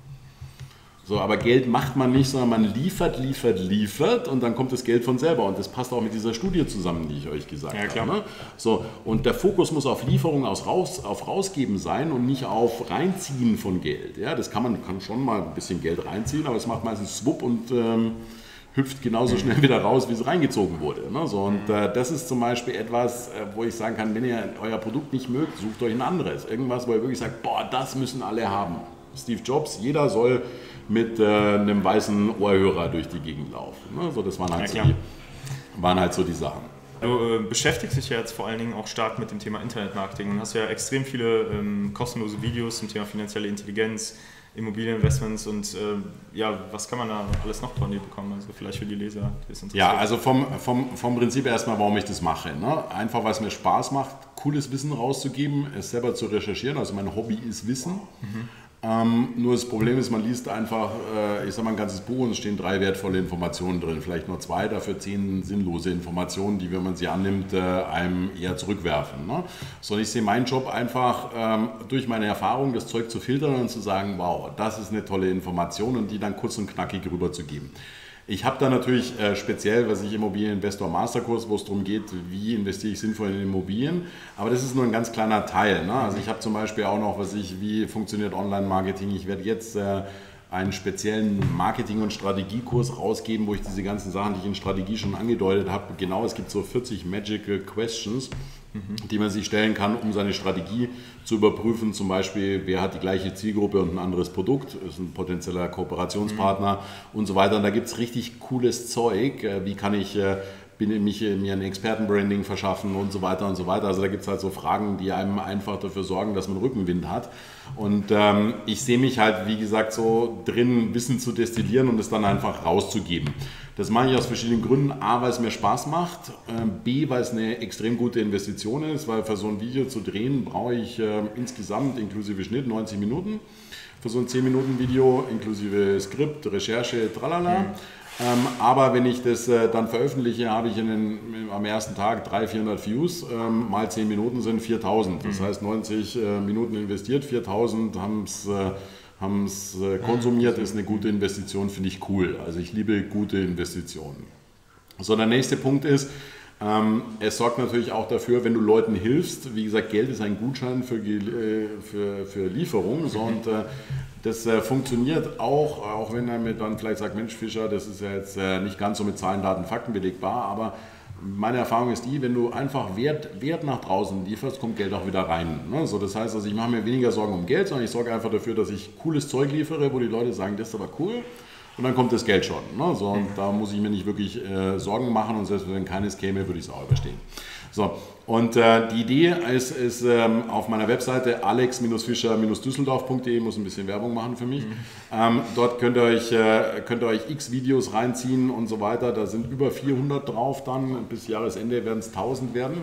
So, aber Geld macht man nicht, sondern man liefert, liefert, liefert und dann kommt das Geld von selber. Und das passt auch mit dieser Studie zusammen, die ich euch gesagt ja, habe. Ne? So, und der Fokus muss auf Lieferung, aus raus, auf Rausgeben sein und nicht auf Reinziehen von Geld. Ja, das kann man kann schon mal ein bisschen Geld reinziehen, aber es macht meistens Swupp und ähm, hüpft genauso schnell wieder raus, wie es reingezogen wurde. Ne? So, und äh, das ist zum Beispiel etwas, äh, wo ich sagen kann, wenn ihr euer Produkt nicht mögt, sucht euch ein anderes. Irgendwas, wo ihr wirklich sagt, boah, das müssen alle haben. Steve Jobs, jeder soll mit äh, einem weißen Ohrhörer durch die Gegend laufen. Ne? So, das waren halt, ja, so die, waren halt so die Sachen. Du äh, beschäftigst dich ja jetzt vor allen Dingen auch stark mit dem Thema Internetmarketing und hast ja extrem viele ähm, kostenlose Videos zum Thema finanzielle Intelligenz, Immobilieninvestments und äh, ja, was kann man da alles noch von dir bekommen? Also vielleicht für die Leser, die es interessiert. Ja, also vom, vom, vom Prinzip erstmal, warum ich das mache. Ne? Einfach, weil es mir Spaß macht, cooles Wissen rauszugeben, es selber zu recherchieren. Also mein Hobby ist Wissen. Mhm. Ähm, nur das Problem ist, man liest einfach, äh, ich sag mal, ein ganzes Buch und es stehen drei wertvolle Informationen drin, vielleicht nur zwei, dafür zehn sinnlose Informationen, die, wenn man sie annimmt, äh, einem eher zurückwerfen. Ne? So, ich sehe meinen Job einfach ähm, durch meine Erfahrung, das Zeug zu filtern und zu sagen, wow, das ist eine tolle Information und die dann kurz und knackig rüberzugeben. Ich habe da natürlich äh, speziell, was ich Immobilieninvestor Masterkurs, wo es darum geht, wie investiere ich sinnvoll in Immobilien, aber das ist nur ein ganz kleiner Teil. Ne? Also ich habe zum Beispiel auch noch, was ich, wie funktioniert Online-Marketing. Ich werde jetzt äh, einen speziellen Marketing- und Strategiekurs rausgeben, wo ich diese ganzen Sachen, die ich in Strategie schon angedeutet habe, genau, es gibt so vierzig Magical Questions, mhm. die man sich stellen kann, um seine Strategie zu überprüfen. Zum Beispiel, wer hat die gleiche Zielgruppe und ein anderes Produkt, ist ein potenzieller Kooperationspartner mhm. und so weiter. Und da gibt es richtig cooles Zeug. Wie kann ich bin, mich, mir ein Expertenbranding verschaffen und so weiter und so weiter. Also da gibt es halt so Fragen, die einem einfach dafür sorgen, dass man Rückenwind hat. Und ähm, ich sehe mich halt, wie gesagt, so drin, Wissen zu destillieren und es dann einfach rauszugeben. Das mache ich aus verschiedenen Gründen. A, weil es mir Spaß macht. B, weil es eine extrem gute Investition ist, weil für so ein Video zu drehen brauche ich äh, insgesamt inklusive Schnitt neunzig Minuten. Für so ein zehn Minuten Video inklusive Skript, Recherche, tralala. Mhm. Ähm, aber wenn ich das äh, dann veröffentliche, habe ich in den, am ersten Tag dreihundert, vierhundert Views. Ähm, mal zehn Minuten sind viertausend. Das mhm. heißt neunzig äh, Minuten investiert, viertausend haben es... Äh, haben es äh, konsumiert, ist eine gute Investition, finde ich cool. Also ich liebe gute Investitionen. So, der nächste Punkt ist, ähm, es sorgt natürlich auch dafür, wenn du Leuten hilfst, wie gesagt, Geld ist ein Gutschein für, äh, für, für Lieferung, so, und äh, das äh, funktioniert auch, auch wenn er mir dann vielleicht sagt, Mensch Fischer, das ist ja jetzt äh, nicht ganz so mit Zahlen, Daten, Fakten belegbar, aber meine Erfahrung ist die, wenn du einfach Wert, Wert nach draußen lieferst, kommt Geld auch wieder rein. Ne? So, das heißt, also ich mache mir weniger Sorgen um Geld, sondern ich sorge einfach dafür, dass ich cooles Zeug liefere, wo die Leute sagen, das ist aber cool, und dann kommt das Geld schon. Ne? So, und da muss ich mir nicht wirklich äh, Sorgen machen, und selbst wenn keines käme, würde ich es auch überstehen. So, und äh, die Idee ist, ist ähm, auf meiner Webseite alex Fischer Düsseldorf punkt de, muss ein bisschen Werbung machen für mich. Mhm. Ähm, dort könnt ihr, euch, äh, könnt ihr euch x Videos reinziehen und so weiter. Da sind über vierhundert drauf dann. Bis Jahresende werden es tausend werden.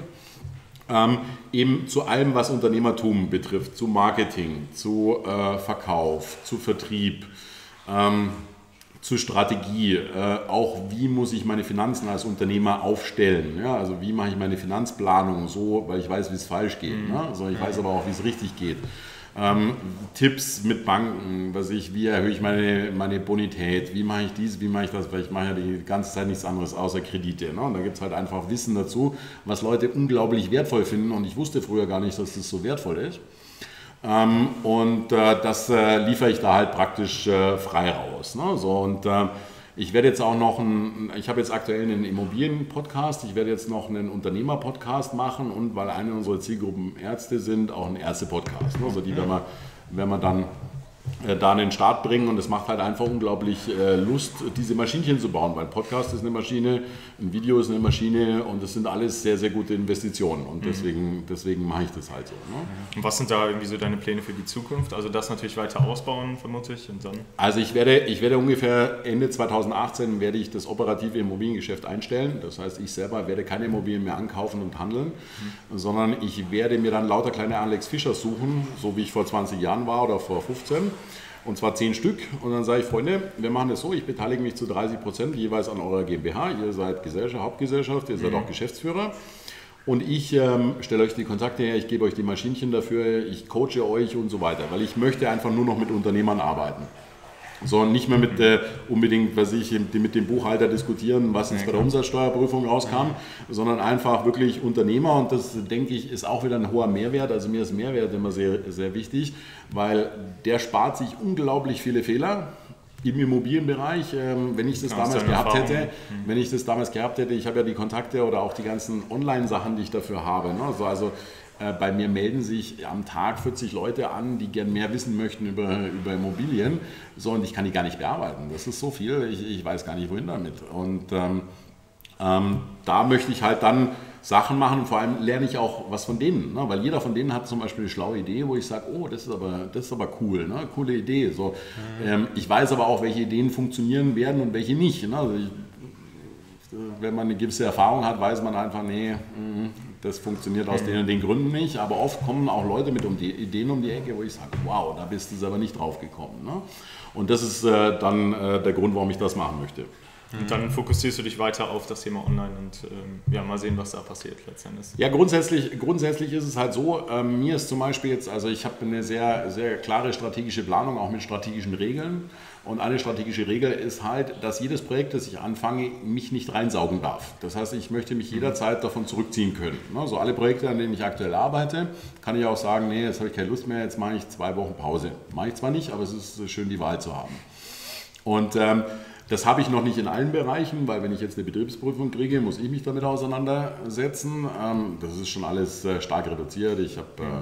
Ähm, eben zu allem, was Unternehmertum betrifft. Zu Marketing, zu äh, Verkauf, zu Vertrieb. Ähm, zur Strategie, äh, auch wie muss ich meine Finanzen als Unternehmer aufstellen, ja? Also wie mache ich meine Finanzplanung so, weil ich weiß, wie es falsch geht, mhm. ne? Also ich weiß aber auch, wie es richtig geht. Ähm, Tipps mit Banken, was ich, wie erhöhe ich meine, meine Bonität, wie mache ich dies, wie mache ich das, weil ich mache ja die ganze Zeit nichts anderes außer Kredite. Ne? Und da gibt es halt einfach Wissen dazu, was Leute unglaublich wertvoll finden, und ich wusste früher gar nicht, dass das so wertvoll ist. Ähm, und äh, das äh, liefere ich da halt praktisch äh, frei raus. Ne? So, und äh, ich werde jetzt auch noch einen, ich habe jetzt aktuell einen Immobilien-Podcast, ich werde jetzt noch einen Unternehmer-Podcast machen, und weil eine unserer Zielgruppen Ärzte sind, auch einen Ärzte-Podcast. Ne? Also die, wenn man, wenn man dann äh, da an den Start bringen und es macht halt einfach unglaublich äh, Lust, diese Maschinchen zu bauen, weil Podcast ist eine Maschine, ein Video ist eine Maschine und das sind alles sehr, sehr gute Investitionen und deswegen, deswegen mache ich das halt so. Ne? Und was sind da irgendwie so deine Pläne für die Zukunft? Also das natürlich weiter ausbauen, vermute ich, und dann? Also ich werde, ich werde ungefähr Ende zweitausendachtzehn werde ich das operative Immobiliengeschäft einstellen. Das heißt, ich selber werde keine Immobilien mehr ankaufen und handeln, mhm. sondern ich werde mir dann lauter kleine Alex Fischer suchen, so wie ich vor zwanzig Jahren war oder vor fünfzehn. Und zwar zehn Stück. Und dann sage ich, Freunde, wir machen das so, ich beteilige mich zu dreißig Prozent jeweils an eurer GmbH. Ihr seid Gesellschaft, Hauptgesellschaft, ihr seid auch Geschäftsführer. Und ich ähm, stelle euch die Kontakte her, ich gebe euch die Maschinchen dafür, ich coache euch und so weiter. Weil ich möchte einfach nur noch mit Unternehmern arbeiten. So, nicht mehr mit äh, unbedingt, was ich, mit dem Buchhalter diskutieren, was jetzt bei der Umsatzsteuerprüfung rauskam, sondern einfach wirklich Unternehmer und das, denke ich, ist auch wieder ein hoher Mehrwert. Also mir ist Mehrwert immer sehr, sehr wichtig, weil der spart sich unglaublich viele Fehler im Immobilienbereich. Ähm, wenn ich das damals gehabt hätte, wenn ich das damals gehabt hätte, ich habe ja die Kontakte oder auch die ganzen Online-Sachen, die ich dafür habe. Ne? Also, also bei mir melden sich am Tag vierzig Leute an, die gern mehr wissen möchten über, über Immobilien. So, und ich kann die gar nicht bearbeiten. Das ist so viel, ich, ich weiß gar nicht, wohin damit. Und ähm, ähm, da möchte ich halt dann Sachen machen und vor allem lerne ich auch was von denen. Ne? Weil jeder von denen hat zum Beispiel eine schlaue Idee, wo ich sage, oh, das ist aber, das ist aber cool, ne? Coole Idee. So, mhm. ähm, ich weiß aber auch, welche Ideen funktionieren werden und welche nicht. Ne? Also ich, wenn man eine gewisse Erfahrung hat, weiß man einfach, nee, das funktioniert aus den und den Gründen nicht. Aber oft kommen auch Leute mit um die Ideen um die Ecke, wo ich sage, wow, da bist du selber nicht drauf gekommen. Ne? Und das ist äh, dann äh, der Grund, warum ich das machen möchte. Und dann fokussierst du dich weiter auf das Thema Online und ähm, ja, mal sehen, was da passiert letztendlich. Ja, grundsätzlich, grundsätzlich ist es halt so, ähm, mir ist zum Beispiel jetzt, also ich habe eine sehr, sehr klare strategische Planung, auch mit strategischen Regeln. Und eine strategische Regel ist halt, dass jedes Projekt, das ich anfange, mich nicht reinsaugen darf. Das heißt, ich möchte mich jederzeit davon zurückziehen können. Ne? So alle Projekte, an denen ich aktuell arbeite, kann ich auch sagen, nee, jetzt habe ich keine Lust mehr, jetzt mache ich zwei Wochen Pause. Mache ich zwar nicht, aber es ist schön, die Wahl zu haben. Und ähm, das habe ich noch nicht in allen Bereichen, weil wenn ich jetzt eine Betriebsprüfung kriege, muss ich mich damit auseinandersetzen. Ähm, das ist schon alles äh, stark reduziert. Ich habe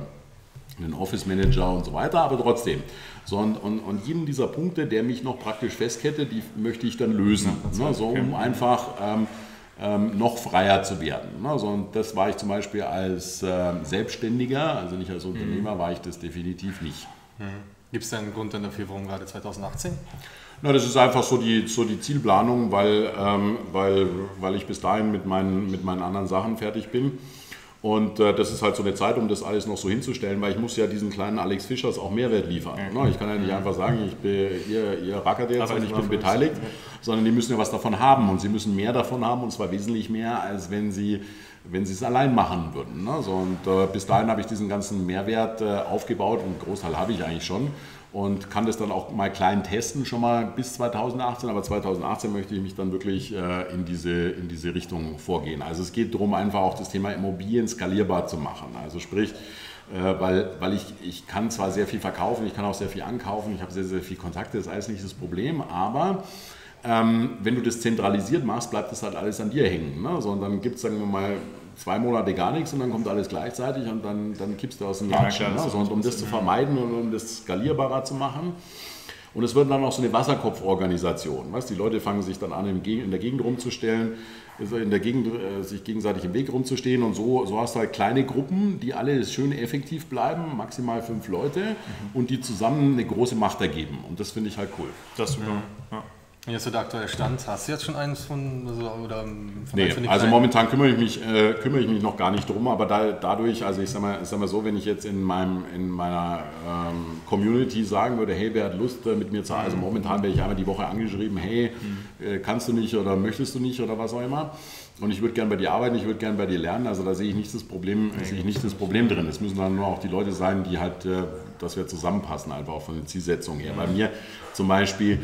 äh, einen Office Manager und so weiter, aber trotzdem. So, und, und, und jeden dieser Punkte, der mich noch praktisch festkette, die möchte ich dann lösen, ja, ne, so, um einfach ähm, ähm, noch freier zu werden. Ne, so, und das war ich zum Beispiel als äh, Selbstständiger, also nicht als Unternehmer, mhm. war ich das definitiv nicht. Mhm. Gibt es denn einen Grund dafür, warum gerade zweitausendachtzehn? Na, das ist einfach so die, so die Zielplanung, weil, ähm, weil, weil ich bis dahin mit meinen, mit meinen anderen Sachen fertig bin. Und äh, das ist halt so eine Zeit, um das alles noch so hinzustellen, weil ich muss ja diesen kleinen Alex Fischers auch Mehrwert liefern. Ja. Ich kann ja nicht einfach sagen, ich bin, ihr, ihr rackert jetzt und ich bin beteiligt, sondern die müssen ja was davon haben und sie müssen mehr davon haben und zwar wesentlich mehr, als wenn sie wenn sie es allein machen würden. Ne? So, und äh, bis dahin habe ich diesen ganzen Mehrwert äh, aufgebaut und einen Großteil habe ich eigentlich schon und kann das dann auch mal klein testen, schon mal bis zweitausendachtzehn, aber zweitausendachtzehn möchte ich mich dann wirklich äh, in, diese, in diese Richtung vorgehen. Also es geht darum, einfach auch das Thema Immobilien skalierbar zu machen. Also sprich, äh, weil, weil ich, ich kann zwar sehr viel verkaufen, ich kann auch sehr viel ankaufen, ich habe sehr, sehr viel Kontakte, das ist alles nicht das Problem, aber Ähm, wenn du das zentralisiert machst, bleibt das halt alles an dir hängen. Ne? So, und dann gibt es, sagen wir mal, zwei Monate gar nichts und dann kommt alles gleichzeitig und dann, dann kippst du aus dem Latschen. Ja, ne? So, und um das zu vermeiden und um das skalierbarer zu machen. Und es wird dann auch so eine Wasserkopforganisation. Weißt? Die Leute fangen sich dann an, in der Gegend rumzustellen, in der Gegend sich gegenseitig im Weg rumzustehen und so, so hast du halt kleine Gruppen, die alle schön effektiv bleiben, maximal fünf Leute mhm. und die zusammen eine große Macht ergeben. Und das finde ich halt cool. Das ist super. Ja. Jetzt so der aktuelle Stand. Hast du jetzt schon eines von, also, oder von nee, von also momentan kümmere ich mich, äh, kümmere ich mich noch gar nicht drum, aber da, dadurch, also ich sag mal, ich sag mal so, wenn ich jetzt in, meinem, in meiner ähm, Community sagen würde, hey, wer hat Lust äh, mit mir zu arbeiten, also momentan werde ich einmal die Woche angeschrieben, hey, äh, kannst du nicht oder möchtest du nicht oder was auch immer. Und ich würde gerne bei dir arbeiten, ich würde gerne bei dir lernen, also da sehe ich nicht das Problem, sehe ich nicht das Problem drin. Es müssen dann nur auch die Leute sein, die halt, äh, dass wir zusammenpassen, einfach auch von der Zielsetzung her. Bei mir zum Beispiel,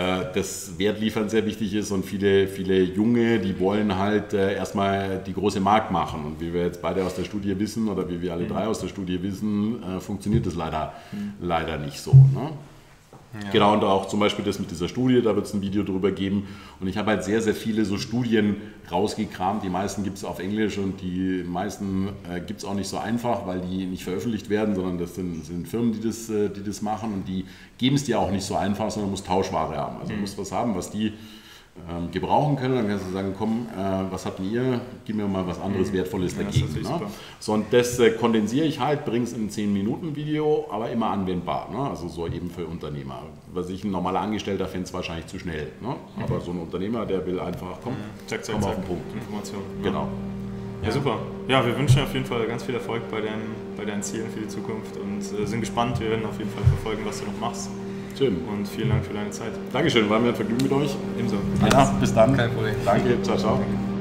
das Wertliefern sehr wichtig ist und viele, viele Junge, die wollen halt erstmal die große Markt machen. Und wie wir jetzt beide aus der Studie wissen oder wie wir alle drei aus der Studie wissen, funktioniert das leider, mhm. leider nicht so. Ne? Ja. Genau, und auch zum Beispiel das mit dieser Studie, da wird es ein Video drüber geben. Und ich habe halt sehr, sehr viele so Studien rausgekramt. Die meisten gibt es auf Englisch und die meisten äh, gibt es auch nicht so einfach, weil die nicht veröffentlicht werden, sondern das sind, sind Firmen, die das, äh, die das machen und die geben es dir auch nicht so einfach, sondern du musst Tauschware haben. Also du musst was haben, was die ähm, gebrauchen können. Dann kannst du sagen, komm, äh, was habt ihr? Gib mir mal was anderes Wertvolles ja, dagegen. Ne? So, und das äh, kondensiere ich halt, bringe es in ein zehn Minuten Video, aber immer anwendbar. Ne? Also so eben für Unternehmer. Was ich ein normaler Angestellter fände es wahrscheinlich zu schnell. Ne? Mhm. Aber so ein Unternehmer, der will einfach, komm, mhm. zack, zack, komm zack, auf den Punkt. Informationen. Genau. Ja, ja, super. Ja, wir wünschen auf jeden Fall ganz viel Erfolg bei deinen, bei deinen Zielen für die Zukunft und äh, sind gespannt. Wir werden auf jeden Fall verfolgen, was du noch machst. Schön. Und vielen Dank für deine Zeit. Dankeschön, war mir ein Vergnügen mit euch. Ebenso. Ja, bis dann. Kein Problem. Danke, ciao, ciao.